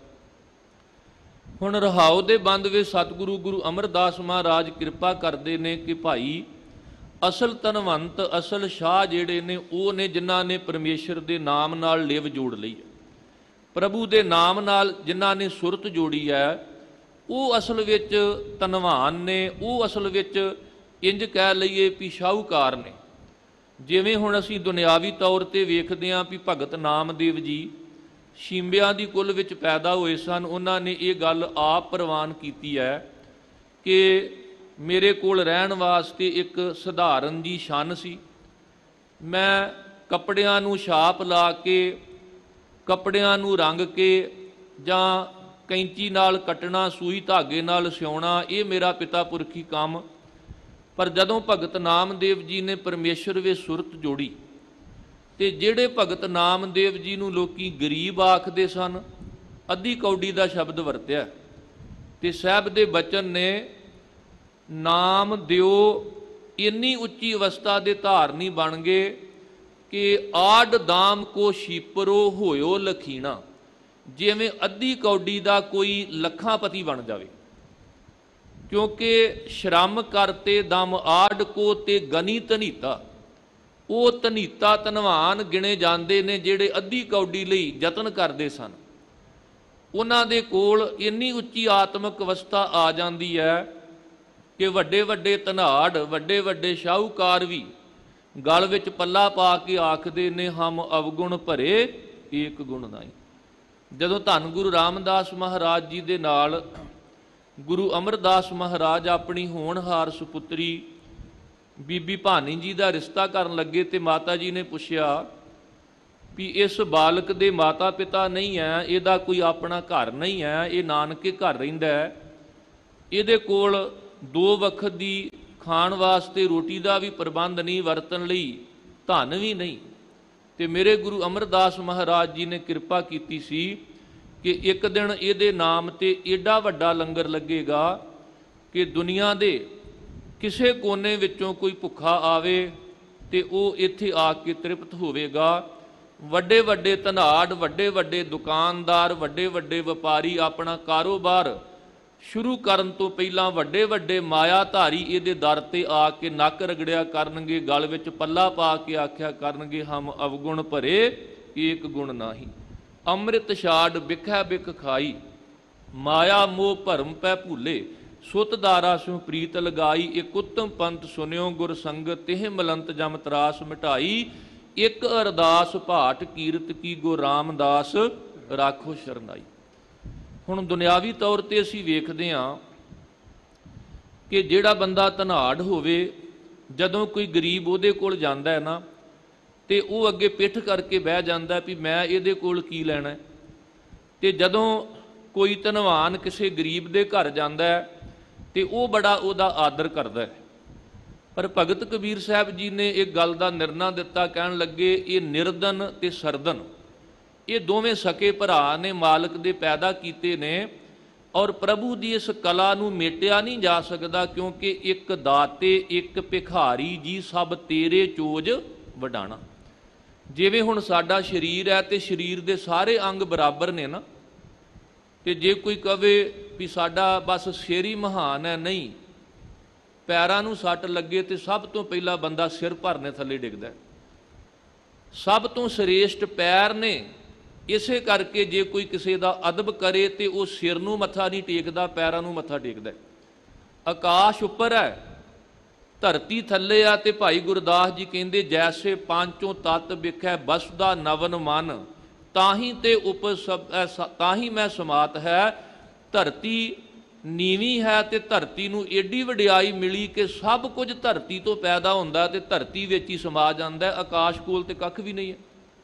ਹੁਣ ਰਹਾਉ ਦੇ ਬੰਦ ਵਿੱਚ ਸਤਿਗੁਰੂ ਗੁਰੂ ਅਮਰਦਾਸ ਮਹਾਰਾਜ ਕਿਰਪਾ ਕਰਦੇ ਨੇ ਕਿ ਭਾਈ ਅਸਲ ਧਨਵੰਤ, ਅਸਲ ਸ਼ਾਹ ਜਿਹੜੇ ਨੇ ਉਹ ਨੇ ਜਿਨ੍ਹਾਂ ਨੇ ਪਰਮੇਸ਼ਰ ਦੇ ਨਾਮ ਨਾਲ ਲਿਵ ਜੋੜ ਲਈ ਹੈ, ਪ੍ਰਭੂ ਦੇ ਨਾਮ ਨਾਲ ਜਿਨ੍ਹਾਂ ਨੇ ਸੁਰਤ ਜੋੜੀ ਹੈ, ਉਹ ਅਸਲ ਵਿੱਚ ਧਨਵਾਨ ਨੇ, ਉਹ ਅਸਲ ਵਿੱਚ ਇੰਜ ਕਹਿ ਲਈਏ ਵੀ ਸ਼ਾਹੂਕਾਰ ਨੇ। ਜਿਵੇਂ ਹੁਣ ਅਸੀਂ ਦੁਨਿਆਵੀ ਤੌਰ 'ਤੇ ਵੇਖਦੇ ਹਾਂ ਵੀ ਭਗਤ ਨਾਮਦੇਵ ਜੀ ਸ਼ੀਂਬਿਆਂ ਦੀ ਕੁਲ ਵਿੱਚ ਪੈਦਾ ਹੋਏ ਸਨ। ਉਹਨਾਂ ਨੇ ਇਹ ਗੱਲ ਆਪ ਪ੍ਰਵਾਨ ਕੀਤੀ ਹੈ ਕਿ ਮੇਰੇ ਕੋਲ ਰਹਿਣ ਵਾਸਤੇ ਇੱਕ ਸਧਾਰਨ ਜੀ ਛੰਨ ਸੀ, ਮੈਂ ਕੱਪੜਿਆਂ ਨੂੰ ਛਾਪ ਲਾ ਕੇ, ਕੱਪੜਿਆਂ ਨੂੰ ਰੰਗ ਕੇ ਜਾਂ ਕੈਂਚੀ ਨਾਲ ਕੱਟਣਾ, ਸੂਈ ਧਾਗੇ ਨਾਲ ਸਿਉਣਾ, ਇਹ ਮੇਰਾ ਪਿਤਾ ਪੁਰਖੀ ਕੰਮ। ਪਰ ਜਦੋਂ ਭਗਤ ਨਾਮਦੇਵ ਜੀ ਨੇ ਪਰਮੇਸ਼ਰ ਵਿੱਚ ਸੁਰਤ ਜੋੜੀ ਤੇ ਜਿਹੜੇ ਭਗਤ ਨਾਮਦੇਵ ਜੀ ਨੂੰ ਲੋਕੀ ਗਰੀਬ ਆਖਦੇ ਸਨ, ਅੱਧੀ ਕੌਡੀ ਦਾ ਸ਼ਬਦ ਵਰਤਿਆ ਤੇ ਸਾਹਿਬ ਦੇ ਬਚਨ ਨੇ, ਨਾਮ ਦਿਓ ਇੰਨੀ ਉੱਚੀ ਅਵਸਥਾ ਦੇ ਧਾਰਨੀ ਬਣ ਗਏ ਕਿ ਆਡ ਦਾਮ ਕੋ ਸ਼ੀਪਰੋ ਹੋਇਓ ਲਖੀਣਾ, ਜਿਵੇਂ ਅੱਧੀ ਕੌਡੀ ਦਾ ਕੋਈ ਲੱਖਾਂਪਤੀ ਬਣ ਜਾਵੇ। ਕਿਉਂਕਿ ਸ਼ਰਮ ਕਰਤੇ ਦਮ ਆਡ ਕੋ ਤੇ ਗਨੀ ਧਨੀਤਾ, ਉਹ ਧਨੀਤਾ ਧਨਵਾਨ ਗਿਣੇ ਜਾਂਦੇ ਨੇ ਜਿਹੜੇ ਅੱਧੀ ਕੌਡੀ ਲਈ ਯਤਨ ਕਰਦੇ ਸਨ। ਉਹਨਾਂ ਦੇ ਕੋਲ ਇੰਨੀ ਉੱਚੀ ਆਤਮਿਕ ਅਵਸਥਾ ਆ ਜਾਂਦੀ ਹੈ ਕਿ ਵੱਡੇ ਵੱਡੇ ਧਨਾੜ, ਵੱਡੇ ਵੱਡੇ ਸ਼ਾਹੂਕਾਰ ਵੀ ਗਲ ਵਿੱਚ ਪੱਲਾ ਪਾ ਕੇ ਆਖਦੇ ਨੇ, ਹਮ ਅਵਗੁਣ ਭਰੇ ਏਕ ਗੁਣ ਨਾਈ। ਜਦੋਂ ਧੰਨ ਗੁਰੂ ਰਾਮਦਾਸ ਮਹਾਰਾਜ ਜੀ ਦੇ ਨਾਲ ਗੁਰੂ ਅਮਰਦਾਸ ਮਹਾਰਾਜ ਆਪਣੀ ਹੋਣਹਾਰ ਸੁਪੁੱਤਰੀ ਬੀਬੀ ਭਾਨੀ ਜੀ ਦਾ ਰਿਸ਼ਤਾ ਕਰਨ ਲੱਗੇ ਤੇ ਮਾਤਾ ਜੀ ਨੇ ਪੁੱਛਿਆ ਵੀ ਇਸ ਬਾਲਕ ਦੇ ਮਾਤਾ ਪਿਤਾ ਨਹੀਂ ਹੈ, ਇਹਦਾ ਕੋਈ ਆਪਣਾ ਘਰ ਨਹੀਂ ਹੈ, ਇਹ ਨਾਨਕੇ ਘਰ ਰਹਿੰਦਾ ਹੈ, ਇਹਦੇ ਕੋਲ 2 ਵਕਤ ਦੀ ਖਾਣ ਵਾਸਤੇ ਰੋਟੀ ਦਾ ਵੀ ਪ੍ਰਬੰਧ ਨਹੀਂ, ਵਰਤਣ ਲਈ ਧਨ ਵੀ ਨਹੀਂ। ਤੇ ਮੇਰੇ ਗੁਰੂ ਅਮਰਦਾਸ ਮਹਾਰਾਜ ਜੀ ਨੇ ਕਿਰਪਾ ਕੀਤੀ ਸੀ ਕਿ ਇੱਕ ਦਿਨ ਇਹਦੇ ਨਾਮ ਤੇ ਏਡਾ ਵੱਡਾ ਲੰਗਰ ਲੱਗੇਗਾ ਕਿ ਦੁਨੀਆ ਦੇ ਕਿਸੇ ਕੋਨੇ ਵਿੱਚੋਂ ਕੋਈ ਭੁੱਖਾ ਆਵੇ ਤੇ ਉਹ ਇੱਥੇ ਆ ਕੇ ਤ੍ਰਿਪਤ ਹੋਵੇਗਾ। ਵੱਡੇ ਵੱਡੇ ਧਨਾੜ, ਵੱਡੇ ਵੱਡੇ ਦੁਕਾਨਦਾਰ, ਵੱਡੇ ਵੱਡੇ ਵਪਾਰੀ ਆਪਣਾ ਕਾਰੋਬਾਰ ਸ਼ੁਰੂ ਕਰਨ ਤੋਂ ਪਹਿਲਾਂ ਵੱਡੇ ਵੱਡੇ ਮਾਇਆਧਾਰੀ ਇਹਦੇ ਦਰ ਤੇ ਆ ਕੇ ਨੱਕ ਰਗੜਿਆ ਕਰਨਗੇ, ਗਲ ਵਿੱਚ ਪੱਲਾ ਪਾ ਕੇ ਆਖਿਆ ਕਰਨਗੇ, ਹਮ ਅਵਗੁਣ ਭਰੇ ਏਕ ਗੁਣ ਨਾਹੀ, ਅੰਮ੍ਰਿਤ ਛਾੜ ਬਿਖੈ ਬਿਖ ਖਾਈ, ਮਾਇਆ ਮੋਹ ਭਰਮ ਪੈ ਭੂਲੇ, ਸੁਤ ਦਾਰਾ ਸਿਉ ਪ੍ਰੀਤ ਲਗਾਈ, ਇੱਕ ਉੱਤਮ ਪੰਥ ਸੁਨਿਓ ਗੁਰ ਸੰਗਤ, ਤਿਹ ਮਲੰਤ ਜਮ ਤਰਾਸ ਮਿਟਾਈ, ਇੱਕ ਅਰਦਾਸ ਭਾਟ ਕੀਰਤ ਕੀ ਗੁਰ ਰਾਮਦਾਸ ਰਾਖੋ ਸ਼ਰਨਾਈ। ਹੁਣ ਦੁਨਿਆਵੀ ਤੌਰ ਤੇ ਅਸੀਂ ਵੇਖਦੇ ਹਾਂ ਕਿ ਜਿਹੜਾ ਬੰਦਾ ਧਨਾੜ ਹੋਵੇ, ਜਦੋਂ ਕੋਈ ਗਰੀਬ ਉਹਦੇ ਕੋਲ ਜਾਂਦਾ ਹੈ ਨਾ, ਤੇ ਉਹ ਅੱਗੇ ਪਿੱਠ ਕਰਕੇ ਬਹਿ ਜਾਂਦਾ ਵੀ ਮੈਂ ਇਹਦੇ ਕੋਲ ਕੀ ਲੈਣਾ। ਤੇ ਜਦੋਂ ਕੋਈ ਧਨਵਾਨ ਕਿਸੇ ਗਰੀਬ ਦੇ ਘਰ ਜਾਂਦਾ ਹੈ ਤੇ ਉਹ ਬੜਾ ਉਹਦਾ ਆਦਰ ਕਰਦਾ ਹੈ। ਪਰ ਭਗਤ ਕਬੀਰ ਸਾਹਿਬ ਜੀ ਨੇ ਇੱਕ ਗੱਲ ਦਾ ਨਿਰਣਾ ਦਿੱਤਾ, ਕਹਿਣ ਲੱਗੇ ਇਹ ਨਿਰਦਨ ਤੇ ਸਰਦਨ, ਇਹ ਦੋਵੇਂ ਸਕੇ ਭਰਾ ਨੇ, ਮਾਲਕ ਦੇ ਪੈਦਾ ਕੀਤੇ ਨੇ, ਔਰ ਪ੍ਰਭੂ ਦੀ ਇਸ ਕਲਾ ਨੂੰ ਮੇਟਿਆ ਨਹੀਂ ਜਾ ਸਕਦਾ, ਕਿਉਂਕਿ ਇੱਕ ਦਾਤੇ ਇੱਕ ਭਿਖਾਰੀ ਜੀ ਸਭ ਤੇਰੇ ਚੋਜ ਵਡਾਣਾ। ਜਿਵੇਂ ਹੁਣ ਸਾਡਾ ਸਰੀਰ ਹੈ ਤੇ ਸਰੀਰ ਦੇ ਸਾਰੇ ਅੰਗ ਬਰਾਬਰ ਨੇ ਨਾ, ਤੇ ਜੇ ਕੋਈ ਕਵੇ ਵੀ ਸਾਡਾ ਬਸ ਸਿਰ ਹੀ ਮਹਾਨ ਹੈ, ਨਹੀਂ, ਪੈਰਾਂ ਨੂੰ ਸੱਟ ਲੱਗੇ ਤੇ ਸਭ ਤੋਂ ਪਹਿਲਾਂ ਬੰਦਾ ਸਿਰ ਭਰਨੇ ਥੱਲੇ ਡਿੱਗਦਾ। ਸਭ ਤੋਂ ਸ੍ਰੇਸ਼ਟ ਪੈਰ ਨੇ, ਇਸੇ ਕਰਕੇ ਜੇ ਕੋਈ ਕਿਸੇ ਦਾ ਅਦਬ ਕਰੇ ਤੇ ਉਹ ਸਿਰ ਨੂੰ ਮੱਥਾ ਨਹੀਂ ਟੇਕਦਾ, ਪੈਰਾਂ ਨੂੰ ਮੱਥਾ ਟੇਕਦਾ। ਆਕਾਸ਼ ਉੱਪਰ ਹੈ, ਧਰਤੀ ਥੱਲੇ ਆ ਤੇ ਭਾਈ ਗੁਰਦਾਸ ਜੀ ਕਹਿੰਦੇ ਜੈਸੇ ਪਾਂਚੋਂ ਤਤ ਵਿਖੈ ਬਸਦਾ ਨਵਨ ਮਨ ਤਾਹੀ ਤੇ ਤਾਹੀ ਮੈਂ ਸਮਾਤ ਹੈ। ਧਰਤੀ ਨੀਵੀਂ ਹੈ ਤੇ ਧਰਤੀ ਨੂੰ ਏਡੀ ਵਡਿਆਈ ਮਿਲੀ ਕਿ ਸਭ ਕੁਝ ਧਰਤੀ ਤੋਂ ਪੈਦਾ ਹੁੰਦਾ ਤੇ ਧਰਤੀ ਵਿੱਚ ਹੀ ਸਮਾ ਜਾਂਦਾ। ਆਕਾਸ਼ ਕੋਲ ਤੇ ਕੱਖ ਵੀ ਨਹੀਂ ਹੈ।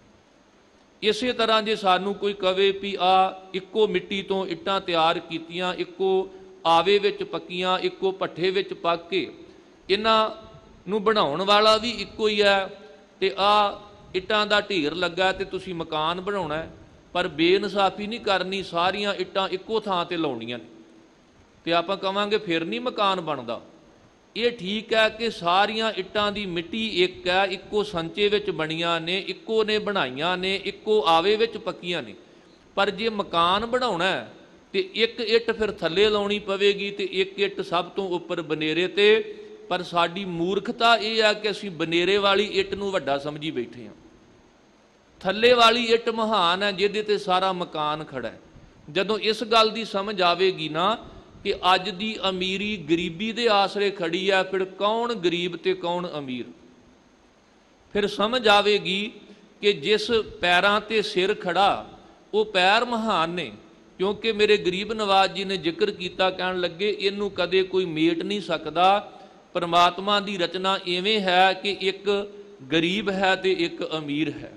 ਇਸੇ ਤਰ੍ਹਾਂ ਜੇ ਸਾਨੂੰ ਕੋਈ ਕਵੇ ਵੀ ਆ ਇੱਕੋ ਮਿੱਟੀ ਤੋਂ ਇੱਟਾਂ ਤਿਆਰ ਕੀਤੀਆਂ, ਇੱਕੋ ਆਵੇ ਵਿੱਚ ਪੱਕੀਆਂ, ਇੱਕੋ ਭੱਠੇ ਵਿੱਚ ਪੱਕ ਕੇ ਇਹਨਾਂ ਨੂੰ ਬਣਾਉਣ ਵਾਲਾ ਵੀ ਇੱਕੋ ਹੀ ਹੈ ਤੇ ਆ ਇੱਟਾਂ ਦਾ ਢੇਰ ਲੱਗਾ ਤੇ ਤੁਸੀਂ ਮਕਾਨ ਬਣਾਉਣਾ, ਪਰ ਬੇਇਨਸਾਫੀ ਨਹੀਂ ਕਰਨੀ, ਸਾਰੀਆਂ ਇੱਟਾਂ ਇੱਕੋ ਥਾਂ ਤੇ ਲਾਉਣੀਆਂ ਨੇ ਤੇ ਆਪਾਂ ਕਵਾਂਗੇ ਫਿਰ ਨਹੀਂ ਮਕਾਨ ਬਣਦਾ। ਇਹ ਠੀਕ ਹੈ ਕਿ ਸਾਰੀਆਂ ਇੱਟਾਂ ਦੀ ਮਿੱਟੀ ਇੱਕ ਹੈ, ਇੱਕੋ ਸੰਚੇ ਵਿੱਚ ਬਣੀਆਂ ਨੇ, ਇੱਕੋ ਨੇ ਬਣਾਈਆਂ ਨੇ, ਇੱਕੋ ਆਵੇ ਵਿੱਚ ਪੱਕੀਆਂ ਨੇ, ਪਰ ਜੇ ਮਕਾਨ ਬਣਾਉਣਾ ਤੇ ਇੱਕ ਇੱਟ ਫਿਰ ਥੱਲੇ ਲਾਉਣੀ ਪਵੇਗੀ ਤੇ ਇੱਕ ਇੱਟ ਸਭ ਤੋਂ ਉੱਪਰ ਬਨੇਰੇ ਤੇ। ਪਰ ਸਾਡੀ ਮੂਰਖਤਾ ਇਹ ਹੈ ਕਿ ਅਸੀਂ ਬਨੇਰੇ ਵਾਲੀ ਇੱਟ ਨੂੰ ਵੱਡਾ ਸਮਝੀ ਬੈਠੇ ਹਾਂ। ਥੱਲੇ ਵਾਲੀ ਇੱਟ ਮਹਾਨ ਹੈ ਜਿਹਦੇ ਤੇ ਸਾਰਾ ਮਕਾਨ ਖੜਾ ਹੈ। ਜਦੋਂ ਇਸ ਗੱਲ ਦੀ ਸਮਝ ਆਵੇਗੀ ਨਾ ਕਿ ਅੱਜ ਦੀ ਅਮੀਰੀ ਗਰੀਬੀ ਦੇ ਆਸਰੇ ਖੜੀ ਹੈ, ਫਿਰ ਕੌਣ ਗਰੀਬ ਤੇ ਕੌਣ ਅਮੀਰ, ਫਿਰ ਸਮਝ ਆਵੇਗੀ ਕਿ ਜਿਸ ਪੈਰਾਂ ਤੇ ਸਿਰ ਖੜਾ ਉਹ ਪੈਰ ਮਹਾਨ ਨੇ। ਕਿਉਂਕਿ ਮੇਰੇ ਗਰੀਬ ਨਵਾਜ਼ ਜੀ ਨੇ ਜ਼ਿਕਰ ਕੀਤਾ, ਕਹਿਣ ਲੱਗੇ ਇਹਨੂੰ ਕਦੇ ਕੋਈ ਮੇਟ ਨਹੀਂ ਸਕਦਾ। ਪਰਮਾਤਮਾ ਦੀ ਰਚਨਾ ਇਵੇਂ ਹੈ ਕਿ ਇੱਕ ਗਰੀਬ ਹੈ ਤੇ ਇੱਕ ਅਮੀਰ ਹੈ।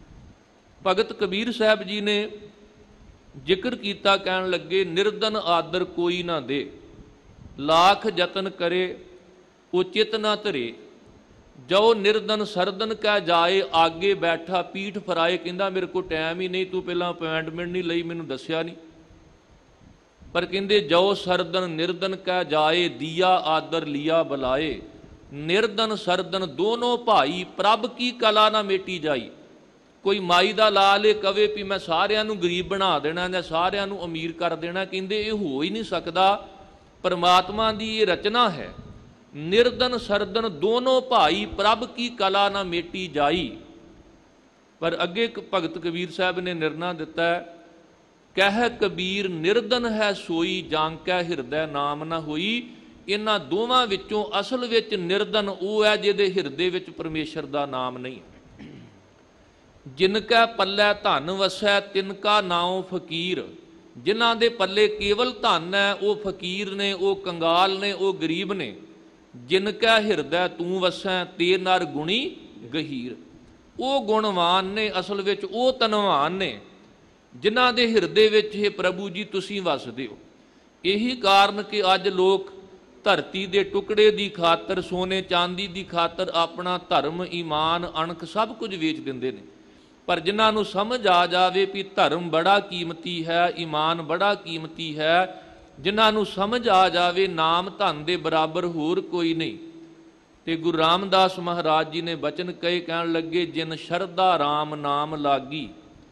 ਭਗਤ ਕਬੀਰ ਸਾਹਿਬ ਜੀ ਨੇ ਜ਼ਿਕਰ ਕੀਤਾ, ਕਹਿਣ ਲੱਗੇ ਨਿਰਦਨ ਆਦਰ ਕੋਈ ਨਾ ਦੇ, ਲਾਖ ਯਤਨ ਕਰੇ ਉਚਿਤ ਨਾ ਧਰੇ, ਜੋ ਨਿਰਦਨ ਸਰਦਨ ਕਹਿ ਜਾਏ, ਆਗੇ ਬੈਠਾ ਪੀਠ ਫਰਾਏ। ਕਹਿੰਦਾ ਮੇਰੇ ਕੋਲ ਟਾਈਮ ਹੀ ਨਹੀਂ, ਤੂੰ ਪਹਿਲਾਂ ਅਪਾਇੰਟਮੈਂਟ ਨਹੀਂ ਲਈ, ਮੈਨੂੰ ਦੱਸਿਆ ਨਹੀਂ। ਪਰ ਕਹਿੰਦੇ ਜੋ ਸਰਦਨ ਨਿਰਦਨ ਕਹਿ ਜਾਏ, ਦੀਆ ਆਦਰ ਲਿਆ ਬੁਲਾਏ, ਨਿਰਦਨ ਸਰਦਨ ਦੋਨੋਂ ਭਾਈ, ਪ੍ਰਭ ਕੀ ਕਲਾ ਨਾ ਮੇਟੀ ਜਾਈ। ਕੋਈ ਮਾਈ ਦਾ ਲਾਲ ਇਹ ਕਵੇ ਵੀ ਮੈਂ ਸਾਰਿਆਂ ਨੂੰ ਗਰੀਬ ਬਣਾ ਦੇਣਾ ਜਾਂ ਸਾਰਿਆਂ ਨੂੰ ਅਮੀਰ ਕਰ ਦੇਣਾ, ਕਹਿੰਦੇ ਇਹ ਹੋ ਹੀ ਨਹੀਂ ਸਕਦਾ। ਪਰਮਾਤਮਾ ਦੀ ਇਹ ਰਚਨਾ ਹੈ, ਨਿਰਦਨ ਸਰਦਨ ਦੋਨੋਂ ਭਾਈ, ਪ੍ਰਭ ਕੀ ਕਲਾ ਨਾ ਮੇਟੀ ਜਾਈ। ਪਰ ਅੱਗੇ ਭਗਤ ਕਬੀਰ ਸਾਹਿਬ ਨੇ ਨਿਰਣਾ ਦਿੱਤਾ, ਕਹਿ ਕਬੀਰ ਨਿਰਦਨ ਹੈ ਸੋਈ, ਜਾਂ ਕੈ ਹਿਰਦੈ ਨਾਮ ਨਾ ਹੋਈ। ਇਹਨਾਂ ਦੋਵਾਂ ਵਿੱਚੋਂ ਅਸਲ ਵਿੱਚ ਨਿਰਦਨ ਉਹ ਹੈ ਜਿਹਦੇ ਹਿਰਦੇ ਵਿੱਚ ਪਰਮੇਸ਼ਰ ਦਾ ਨਾਮ ਨਹੀਂ। ਜਿਨ ਕੈ ਪੱਲੇ ਧਨ ਵਸੈ ਤਿਨ ਕਾ ਨਾਉ ਫਕੀਰ। ਜਿਨ੍ਹਾਂ ਦੇ ਪੱਲੇ ਕੇਵਲ ਧਨ ਹੈ ਉਹ ਫਕੀਰ ਨੇ, ਉਹ ਕੰਗਾਲ ਨੇ, ਉਹ ਗਰੀਬ ਨੇ। ਜਿਨ ਕੈ ਹਿਰਦੈ ਤੂੰ ਵਸੈ ਤੇ ਨਰ ਗੁਣੀ ਗਹੀਰ। ਉਹ ਗੁਣਵਾਨ ਨੇ, ਅਸਲ ਵਿੱਚ ਉਹ ਧਨਵਾਨ ਨੇ ਜਿਨ੍ਹਾਂ ਦੇ ਹਿਰਦੇ ਵਿੱਚ ਇਹ ਪ੍ਰਭੂ ਜੀ ਤੁਸੀਂ ਵਸਦੇ ਹੋ। ਇਹੀ ਕਾਰਨ ਕਿ ਅੱਜ ਲੋਕ ਧਰਤੀ ਦੇ ਟੁਕੜੇ ਦੀ ਖਾਤਰ, ਸੋਨੇ ਚਾਂਦੀ ਦੀ ਖਾਤਰ ਆਪਣਾ ਧਰਮ, ਈਮਾਨ, ਅਣਖ ਸਭ ਕੁਝ ਵੇਚ ਦਿੰਦੇ ਨੇ। ਪਰ ਜਿਨ੍ਹਾਂ ਨੂੰ ਸਮਝ ਆ ਜਾਵੇ ਵੀ ਧਰਮ ਬੜਾ ਕੀਮਤੀ ਹੈ, ਈਮਾਨ ਬੜਾ ਕੀਮਤੀ ਹੈ, ਜਿਨ੍ਹਾਂ ਨੂੰ ਸਮਝ ਆ ਜਾਵੇ ਨਾਮ ਧਨ ਦੇ ਬਰਾਬਰ ਹੋਰ ਕੋਈ ਨਹੀਂ, ਤੇ ਗੁਰੂ ਰਾਮਦਾਸ ਮਹਾਰਾਜ ਜੀ ਨੇ ਬਚਨ ਕਹੇ, ਕਹਿਣ ਲੱਗੇ ਜਿਨ ਸ਼ਰਧਾ ਰਾਮ ਨਾਮ ਲਾਗੀ,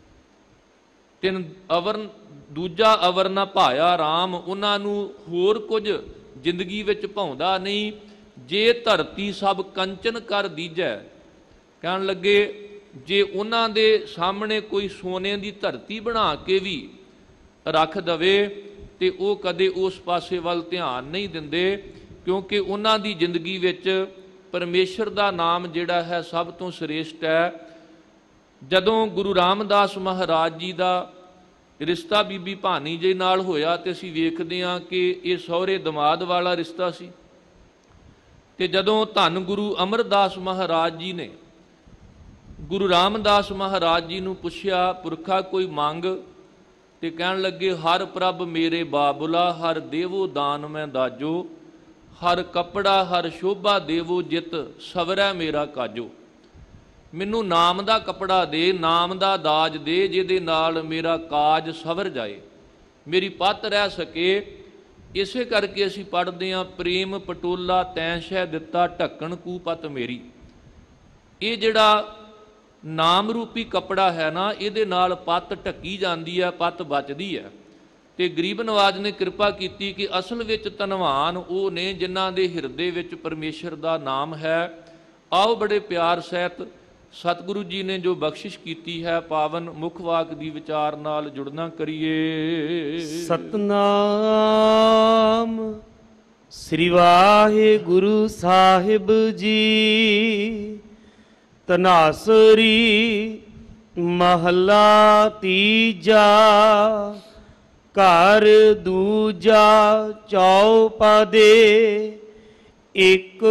ਤਿਨ ਅਵਰ ਦੂਜਾ ਅਵਰ ਨਾ ਭਾਇਆ ਰਾਮ। ਉਹਨਾਂ ਨੂੰ ਹੋਰ ਕੁਝ ਜ਼ਿੰਦਗੀ ਵਿੱਚ ਭਾਉਂਦਾ ਨਹੀਂ। ਜੇ ਧਰਤੀ ਸਭ ਕੰਚਨ ਕਰ ਦੀਜੈ, ਕਹਿਣ ਲੱਗੇ ਜੇ ਉਹਨਾਂ ਦੇ ਸਾਹਮਣੇ ਕੋਈ ਸੋਨੇ ਦੀ ਧਰਤੀ ਬਣਾ ਕੇ ਵੀ ਰੱਖ ਦਵੇ ਤੇ ਉਹ ਕਦੇ ਉਸ ਪਾਸੇ ਵੱਲ ਧਿਆਨ ਨਹੀਂ ਦਿੰਦੇ, ਕਿਉਂਕਿ ਉਹਨਾਂ ਦੀ ਜ਼ਿੰਦਗੀ ਵਿੱਚ ਪਰਮੇਸ਼ਰ ਦਾ ਨਾਮ ਜਿਹੜਾ ਹੈ ਸਭ ਤੋਂ ਸ੍ਰੇਸ਼ਟ ਹੈ। ਜਦੋਂ ਗੁਰੂ ਰਾਮਦਾਸ ਮਹਾਰਾਜ ਜੀ ਦਾ ਰਿਸ਼ਤਾ ਬੀਬੀ ਭਾਨੀ ਜੀ ਨਾਲ ਹੋਇਆ ਤੇ ਅਸੀਂ ਵੇਖਦੇ ਹਾਂ ਕਿ ਇਹ ਸਹੁਰੇ ਦਮਾਦ ਵਾਲਾ ਰਿਸ਼ਤਾ ਸੀ। ਤੇ ਜਦੋਂ ਧੰਨ ਗੁਰੂ ਅਮਰਦਾਸ ਮਹਾਰਾਜ ਜੀ ਨੇ ਗੁਰੂ ਰਾਮਦਾਸ ਮਹਾਰਾਜ ਜੀ ਨੂੰ ਪੁੱਛਿਆ, ਪੁਰਖਾ ਕੋਈ ਮੰਗ, ਤੇ ਕਹਿਣ ਲੱਗੇ ਹਰ ਪ੍ਰਭ ਮੇਰੇ ਬਾਬੁਲਾ, ਹਰ ਦੇਵੋ ਦਾਨ ਮੈਂ ਦਾਜੋ, ਹਰ ਕੱਪੜਾ ਹਰ ਸ਼ੋਭਾ ਦੇਵੋ, ਜਿਤ ਸਵਰੈ ਮੇਰਾ ਕਾਜੋ। ਮੈਨੂੰ ਨਾਮ ਦਾ ਕੱਪੜਾ ਦੇ, ਨਾਮ ਦਾ ਦਾਜ ਦੇ, ਜਿਹਦੇ ਨਾਲ ਮੇਰਾ ਕਾਜ ਸਵਰ ਜਾਏ, ਮੇਰੀ ਪੱਤ ਰਹਿ ਸਕੇ। ਇਸੇ ਕਰਕੇ ਅਸੀਂ ਪੜ੍ਹਦੇ ਹਾਂ, ਪ੍ਰੇਮ ਪਟੋਲਾ ਤੈਂ ਸ਼ਹਿ ਦਿੱਤਾ, ਢੱਕਣ ਕੂ ਪਤ ਮੇਰੀ। ਇਹ ਜਿਹੜਾ ਨਾਮ ਰੂਪੀ ਕੱਪੜਾ ਹੈ ਨਾ, ਇਹਦੇ ਨਾਲ ਪੱਤ ਢੱਕੀ ਜਾਂਦੀ ਹੈ, ਪੱਤ ਬਚਦੀ ਹੈ। ਤੇ ਗਰੀਬ ਨਵਾਜ਼ ਨੇ ਕਿਰਪਾ ਕੀਤੀ ਕਿ ਅਸਲ ਵਿੱਚ ਧਨਵਾਨ ਉਹ ਨੇ ਜਿਨ੍ਹਾਂ ਦੇ ਹਿਰਦੇ ਵਿੱਚ ਪਰਮੇਸ਼ਰ ਦਾ ਨਾਮ ਹੈ। ਆਓ ਬੜੇ ਪਿਆਰ ਸਹਿਤ ਸਤਿਗੁਰੂ ਜੀ ਨੇ ਜੋ ਬਖਸ਼ਿਸ਼ ਕੀਤੀ ਹੈ, ਪਾਵਨ ਮੁੱਖ ਵਾਕ ਦੀ ਵਿਚਾਰ ਨਾਲ ਜੁੜਨਾ ਕਰੀਏ। ਸਤਨਾਮ ਸ੍ਰੀ ਵਾਹਿਗੁਰੂ ਸਾਹਿਬ ਜੀ। ਤਨਾਸਰੀ ਮਹੱਲਾ ਤੀਜਾ। ਘਰ ਦੂਜਾ ਚੌਪਦੇ। ਇੱਕ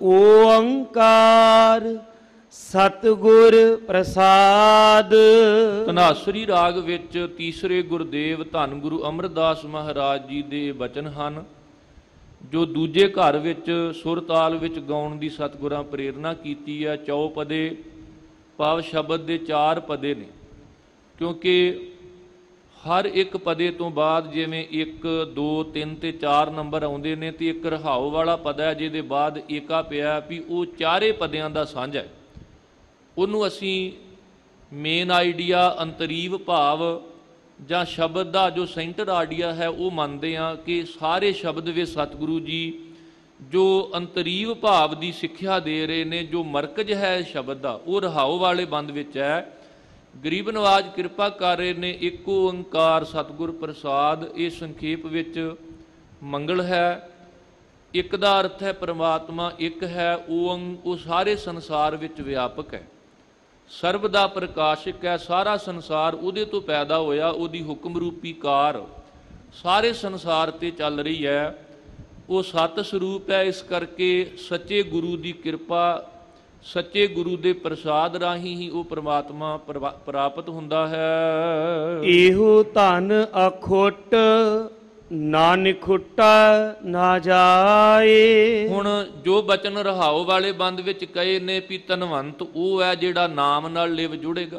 ਓੰਕਾਰ ਸਤਿਗੁਰ ਪ੍ਰਸਾਦ। ਧਨਾਸਰੀ ਰਾਗ ਵਿੱਚ ਤੀਸਰੇ ਗੁਰਦੇਵ ਧੰਨ ਗੁਰੂ ਅਮਰਦਾਸ ਮਹਾਰਾਜ ਜੀ ਦੇ ਬਚਨ ਹਨ, ਜੋ ਦੂਜੇ ਘਰ ਵਿੱਚ ਸੁਰ ਤਾਲ ਵਿੱਚ ਗਾਉਣ ਦੀ ਸਤਿਗੁਰਾਂ ਪ੍ਰੇਰਨਾ ਕੀਤੀ ਹੈ। ਚੌਪਦੇ ਭਾਵ ਸ਼ਬਦ ਦੇ 4 ਪਦੇ ਨੇ, ਕਿਉਂਕਿ ਹਰ ਇੱਕ ਪਦੇ ਤੋਂ ਬਾਅਦ ਜਿਵੇਂ 1 2 3 ਤੇ 4 ਨੰਬਰ ਆਉਂਦੇ ਨੇ, ਤੇ ਇੱਕ ਰਹਾਉ ਵਾਲਾ ਪਦਾ ਹੈ ਜਿਹਦੇ ਬਾਅਦ ਏਕਾ ਪਿਆ ਵੀ ਉਹ ਚਾਰੇ ਪਦਿਆਂ ਦਾ ਸਾਂਝਾ ਹੈ। ਉਹਨੂੰ ਅਸੀਂ ਮੇਨ ਆਈਡੀਆ ਅੰਤਰੀਵ ਭਾਵ ਜਾਂ ਸ਼ਬਦ ਦਾ ਜੋ ਸੈਂਟਰ ਆਈਡੀਆ ਹੈ ਉਹ ਮੰਨਦੇ ਹਾਂ ਕਿ ਸਾਰੇ ਸ਼ਬਦ ਵਿੱਚ ਸਤਿਗੁਰੂ ਜੀ ਜੋ ਅੰਤਰੀਵ ਭਾਵ ਦੀ ਸਿੱਖਿਆ ਦੇ ਰਹੇ ਨੇ, ਜੋ ਮਰਕਜ਼ ਹੈ ਸ਼ਬਦ ਦਾ ਉਹ ਰਹਾਉ ਵਾਲੇ ਬੰਦ ਵਿੱਚ ਹੈ। ਗਰੀਬ ਨਵਾਜ ਕਿਰਪਾ ਕਰ ਰਹੇ ਨੇ। ਇੱਕ ਓੰਕਾਰ ਸਤਿਗੁਰ ਪ੍ਰਸਾਦ, ਇਹ ਸੰਖੇਪ ਵਿੱਚ ਮੰਗਲ ਹੈ। ਇੱਕ ਦਾ ਅਰਥ ਹੈ ਪਰਮਾਤਮਾ ਇੱਕ ਹੈ। ਉਹ ਸਾਰੇ ਸੰਸਾਰ ਵਿੱਚ ਵਿਆਪਕ ਹੈ, ਸਰਬ ਦਾ ਪ੍ਰਕਾਸ਼ਕ ਹੈ। ਸਾਰਾ ਸੰਸਾਰ ਉਹਦੇ ਤੋਂ ਪੈਦਾ ਹੋਇਆ, ਉਹਦੀ ਹੁਕਮ ਰੂਪੀ ਕਾਰ ਸਾਰੇ ਸੰਸਾਰ 'ਤੇ ਚੱਲ ਰਹੀ ਹੈ। ਉਹ ਸਤ ਸਰੂਪ ਹੈ। ਇਸ ਕਰਕੇ ਸੱਚੇ ਗੁਰੂ ਦੀ ਕਿਰਪਾ, ਸੱਚੇ ਗੁਰੂ ਦੇ ਪ੍ਰਸਾਦ ਰਾਹੀਂ ਹੀ ਉਹ ਪ੍ਰਮਾਤਮਾ ਪ੍ਰਾਪਤ ਹੁੰਦਾ ਹੈ। ਇਹੋ ਧਨ ਅਖੁੱਟ ਨਾਨਕ ਖੁੱਟਾ ਨਾ ਜਾਏ। ਹੁਣ ਜੋ ਬਚਨ ਰਹਾਉ ਵਾਲੇ ਬੰਦ ਵਿੱਚ ਕਹੇ ਨੇ ਵੀ ਧਨਵੰਤ ਉਹ ਹੈ ਜਿਹੜਾ ਨਾਮ ਨਾਲ ਲਿਵ ਜੁੜੇਗਾ,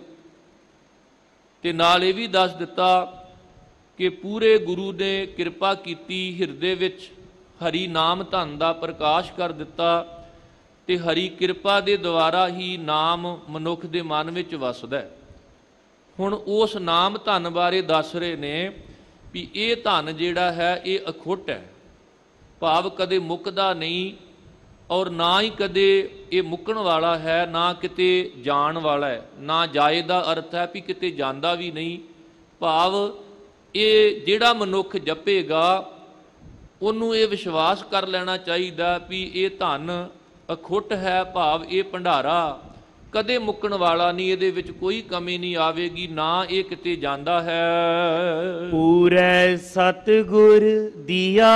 ਤੇ ਨਾਲ ਇਹ ਵੀ ਦੱਸ ਦਿੱਤਾ ਕਿ ਪੂਰੇ ਗੁਰੂ ਨੇ ਕਿਰਪਾ ਕੀਤੀ, ਹਿਰਦੇ ਵਿੱਚ ਹਰੀ ਨਾਮ ਧਨ ਦਾ ਪ੍ਰਕਾਸ਼ ਕਰ ਦਿੱਤਾ, ਤੇ ਹਰੀ ਕਿਰਪਾ ਦੇ ਦੁਆਰਾ ਹੀ ਨਾਮ ਮਨੁੱਖ ਦੇ ਮਨ ਵਿੱਚ ਵਸਦਾ ਹੈ। ਹੁਣ ਉਸ ਨਾਮ ਧਨ ਬਾਰੇ ਦੱਸ ਰਹੇ ਨੇ ਵੀ ਇਹ ਧਨ ਜਿਹੜਾ ਹੈ ਇਹ ਅਖੁੱਟ ਹੈ, ਭਾਵ ਕਦੇ ਮੁੱਕਦਾ ਨਹੀਂ, ਔਰ ਨਾ ਹੀ ਕਦੇ ਇਹ ਮੁੱਕਣ ਵਾਲਾ ਹੈ, ਨਾ ਕਿਤੇ ਜਾਣ ਵਾਲਾ ਹੈ। ਨਾ ਜਾਏ ਦਾ ਅਰਥ ਹੈ ਵੀ ਕਿਤੇ ਜਾਂਦਾ ਵੀ ਨਹੀਂ, ਭਾਵ ਇਹ ਜਿਹੜਾ ਮਨੁੱਖ ਜਪੇਗਾ ਉਹਨੂੰ ਇਹ ਵਿਸ਼ਵਾਸ ਕਰ ਲੈਣਾ ਚਾਹੀਦਾ ਵੀ ਇਹ ਧਨ ਅਖੁੱਟ ਹੈ, ਭਾਵ ਇਹ ਭੰਡਾਰਾ ਕਦੇ ਮੁੱਕਣ ਵਾਲਾ ਨਹੀਂ, ਇਹਦੇ ਵਿੱਚ ਕੋਈ ਕਮੀ ਨਹੀਂ ਆਵੇਗੀ, ਨਾ ਇਹ ਕਿਤੇ ਜਾਂਦਾ ਹੈ। ਪੂਰੇ ਸਤਿਗੁਰ ਦੀਆ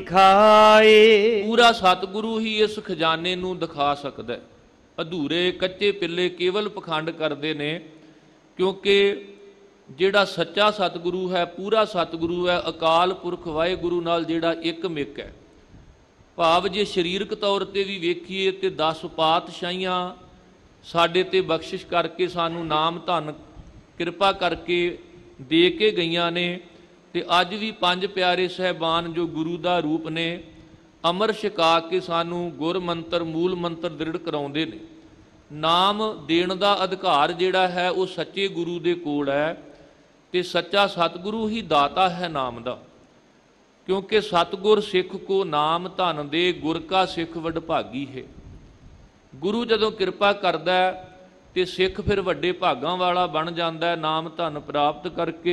ਦਿਖਾਏ। ਪੂਰਾ ਸਤਿਗੁਰੂ ਹੀ ਇਸ ਖਜ਼ਾਨੇ ਨੂੰ ਦਿਖਾ ਸਕਦਾ ਹੈ। ਅਧੂਰੇ ਕੱਚੇ ਪਿੱਲੇ ਕੇਵਲ ਪਖੰਡ ਕਰਦੇ ਨੇ, ਕਿਉਂਕਿ ਜਿਹੜਾ ਸੱਚਾ ਸਤਿਗੁਰੂ ਹੈ, ਪੂਰਾ ਸਤਿਗੁਰੂ ਹੈ, ਅਕਾਲ ਪੁਰਖ ਵਾਹਿਗੁਰੂ ਨਾਲ ਜਿਹੜਾ ਇੱਕ ਮਿਕ ਹੈ। ਭਾਵ ਜੇ ਸਰੀਰਕ ਤੌਰ 'ਤੇ ਵੀ ਵੇਖੀਏ ਤੇ 10 ਪਾਤਸ਼ਾਹੀਆਂ ਸਾਡੇ 'ਤੇ ਬਖਸ਼ਿਸ਼ ਕਰਕੇ ਸਾਨੂੰ ਨਾਮ ਧਨ ਕਿਰਪਾ ਕਰਕੇ ਦੇ ਕੇ ਗਈਆਂ ਨੇ, ਤੇ ਅੱਜ ਵੀ 5 ਪਿਆਰੇ ਸਾਹਿਬਾਨ ਜੋ ਗੁਰੂ ਦਾ ਰੂਪ ਨੇ, ਅਮਰ ਛਕਾ ਕੇ ਸਾਨੂੰ ਗੁਰ ਮੰਤਰ ਮੂਲ ਮੰਤਰ ਦ੍ਰਿੜ ਕਰਾਉਂਦੇ ਨੇ। ਨਾਮ ਦੇਣ ਦਾ ਅਧਿਕਾਰ ਜਿਹੜਾ ਹੈ ਉਹ ਸੱਚੇ ਗੁਰੂ ਦੇ ਕੋਲ ਹੈ, ਤੇ ਸੱਚਾ ਸਤਿਗੁਰੂ ਹੀ ਦਾਤਾ ਹੈ ਨਾਮ ਦਾ, ਕਿਉਂਕਿ ਸਤਿਗੁਰ ਸਿੱਖ ਕੋ ਨਾਮ ਧਨ ਦੇ, ਗੁਰ ਕਾ ਸਿੱਖ ਵਡਭਾਗੀ ਹੈ। ਗੁਰੂ ਜਦੋਂ ਕਿਰਪਾ ਕਰਦਾ ਤੇ ਸਿੱਖ ਫਿਰ ਵੱਡੇ ਭਾਗਾਂ ਵਾਲਾ ਬਣ ਜਾਂਦਾ ਹੈ ਨਾਮ ਧਨ ਪ੍ਰਾਪਤ ਕਰਕੇ।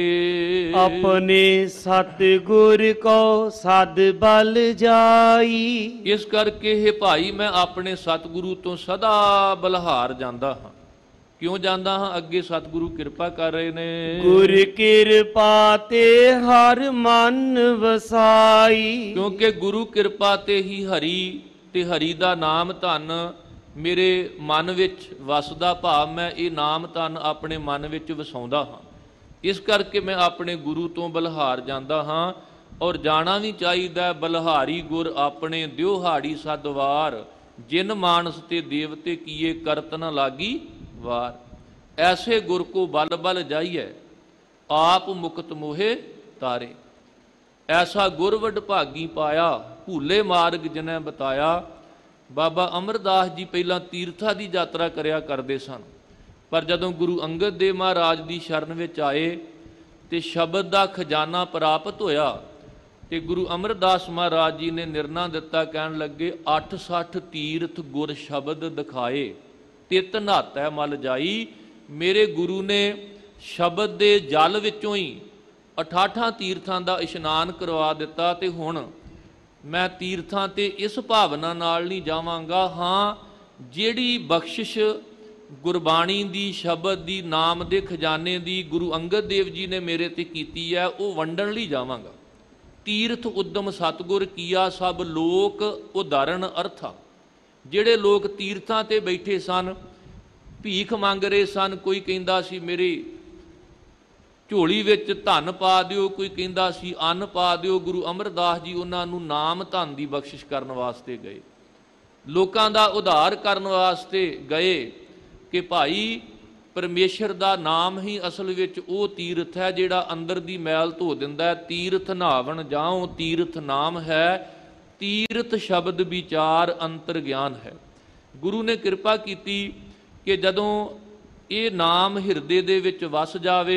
ਆਪਣੇ ਸਤਿਗੁਰ ਕੋ ਸਦ ਬਲ ਜਾਈ। ਇਸ ਕਰਕੇ ਇਹ ਭਾਈ ਮੈਂ ਆਪਣੇ ਸਤਿਗੁਰੂ ਤੋਂ ਸਦਾ ਬਲਹਾਰ ਜਾਂਦਾ ਹਾਂ। ਕਿਉਂ ਜਾਂਦਾ ਹਾਂ? ਅੱਗੇ ਸਤਿਗੁਰੂ ਕਿਰਪਾ ਕਰ ਰਹੇ ਨੇ। ਗੁਰ ਕਿਰਪਾ ਤੇ ਹਰ ਮਨ ਵਸਾਈ। ਕਿਉਂਕਿ ਗੁਰੂ ਕਿਰਪਾ ਤੇ ਹੀ ਹਰੀ ਤੇ ਹਰੀ ਦਾ ਨਾਮ ਧਨ ਮੇਰੇ ਮਨ ਵਿੱਚ ਵਸਦਾ, ਭਾਵ ਮੈਂ ਇਹ ਨਾਮ ਧਨ ਆਪਣੇ ਮਨ ਵਿੱਚ ਵਸਾਉਂਦਾ ਹਾਂ। ਇਸ ਕਰਕੇ ਮੈਂ ਆਪਣੇ ਗੁਰੂ ਤੋਂ ਬਲਹਾਰ ਜਾਂਦਾ ਹਾਂ, ਔਰ ਜਾਣਾ ਵੀ ਚਾਹੀਦਾ। ਬਲਹਾਰੀ ਗੁਰ ਆਪਣੇ ਦਿਉਹਾੜੀ ਸਦਵਾਰ, ਜਿਨ ਮਾਨਸ ਤੇ ਦੇਵਤੇ ਕੀਏ ਕਰਤ ਨ ਲਾਗੀ ਵਾਰ। ਐਸੇ ਗੁਰ ਕੋ ਬਲ ਬਲ ਜਾਈਏ, ਆਪ ਮੁਕਤ ਮੋਹੇ ਤਾਰੇ। ਐਸਾ ਗੁਰ ਵਡਭਾਗੀ ਪਾਇਆ, ਭੂਲੇ ਮਾਰਗ ਜਿਨੈ ਬਤਾਇਆ। ਬਾਬਾ ਅਮਰਦਾਸ ਜੀ ਪਹਿਲਾਂ ਤੀਰਥਾਂ ਦੀ ਯਾਤਰਾ ਕਰਿਆ ਕਰਦੇ ਸਨ, ਪਰ ਜਦੋਂ ਗੁਰੂ ਅੰਗਦ ਦੇਵ ਮਹਾਰਾਜ ਦੀ ਸ਼ਰਨ ਵਿੱਚ ਆਏ ਤੇ ਸ਼ਬਦ ਦਾ ਖਜ਼ਾਨਾ ਪ੍ਰਾਪਤ ਹੋਇਆ, ਤੇ ਗੁਰੂ ਅਮਰਦਾਸ ਮਹਾਰਾਜ ਜੀ ਨੇ ਨਿਰਣਾ ਦਿੱਤਾ, ਕਹਿਣ ਲੱਗੇ 860 ਤੀਰਥ ਗੁਰ ਸ਼ਬਦ ਦਿਖਾਏ, ਤਿਤ ਨਹਾਤੈ ਮਲ ਜਾਈ। ਮੇਰੇ ਗੁਰੂ ਨੇ ਸ਼ਬਦ ਦੇ ਜਲ ਵਿੱਚੋਂ ਹੀ 88 ਤੀਰਥਾਂ ਦਾ ਇਸ਼ਨਾਨ ਕਰਵਾ ਦਿੱਤਾ, ਤੇ ਹੁਣ मैं तीर्थां ते इस भावना नाल नहीं जावांगा। हाँ, ਜਿਹੜੀ ਬਖਸ਼ਿਸ਼ ਗੁਰਬਾਣੀ ਦੀ, ਸ਼ਬਦ ਦੀ, ਨਾਮ ਦੇ ਖਜ਼ਾਨੇ ਦੀ ਗੁਰੂ ਅੰਗਦ ਦੇਵ ਜੀ ਨੇ ਮੇਰੇ ਤੇ ਕੀਤੀ ਹੈ, ਉਹ ਵੰਡਣ ਲਈ ਜਾਵਾਂਗਾ। ਤੀਰਥ ਉਦਮ ਸਤਿਗੁਰ ਕੀਆ ਸਭ ਲੋਕ ਉਦਾਹਰਣ ਅਰਥਾ। ਜਿਹੜੇ ਲੋਕ ਤੀਰਥਾਂ ਤੇ ਬੈਠੇ ਸਨ, ਭੀਖ ਮੰਗ ਰਹੇ ਸਨ, ਕੋਈ ਕਹਿੰਦਾ ਸੀ ਮੇਰੀ ਝੋਲੀ ਵਿੱਚ ਧਨ ਪਾ ਦਿਓ, ਕੋਈ ਕਹਿੰਦਾ ਸੀ ਅੰਨ ਪਾ ਦਿਓ। ਗੁਰੂ ਅਮਰਦਾਸ ਜੀ ਉਹਨਾਂ ਨੂੰ ਨਾਮ ਧਨ ਦੀ ਬਖਸ਼ਿਸ਼ ਕਰਨ ਵਾਸਤੇ ਗਏ, ਲੋਕਾਂ ਦਾ ਉਧਾਰ ਕਰਨ ਵਾਸਤੇ ਗਏ ਕਿ ਭਾਈ ਪਰਮੇਸ਼ਰ ਦਾ ਨਾਮ ਹੀ ਅਸਲ ਵਿੱਚ ਉਹ ਤੀਰਥ ਹੈ ਜਿਹੜਾ ਅੰਦਰ ਦੀ ਮੈਲ ਧੋ ਦਿੰਦਾ ਹੈ। ਤੀਰਥ ਨਹਾਵਣ ਜਾਓ ਤੀਰਥ ਨਾਮ ਹੈ, ਤੀਰਥ ਸ਼ਬਦ ਵਿਚਾਰ ਅੰਤਰ ਗਿਆਨ ਹੈ। ਗੁਰੂ ਨੇ ਕਿਰਪਾ ਕੀਤੀ ਕਿ ਜਦੋਂ ਇਹ ਨਾਮ ਹਿਰਦੇ ਦੇ ਵਿੱਚ ਵਸ ਜਾਵੇ,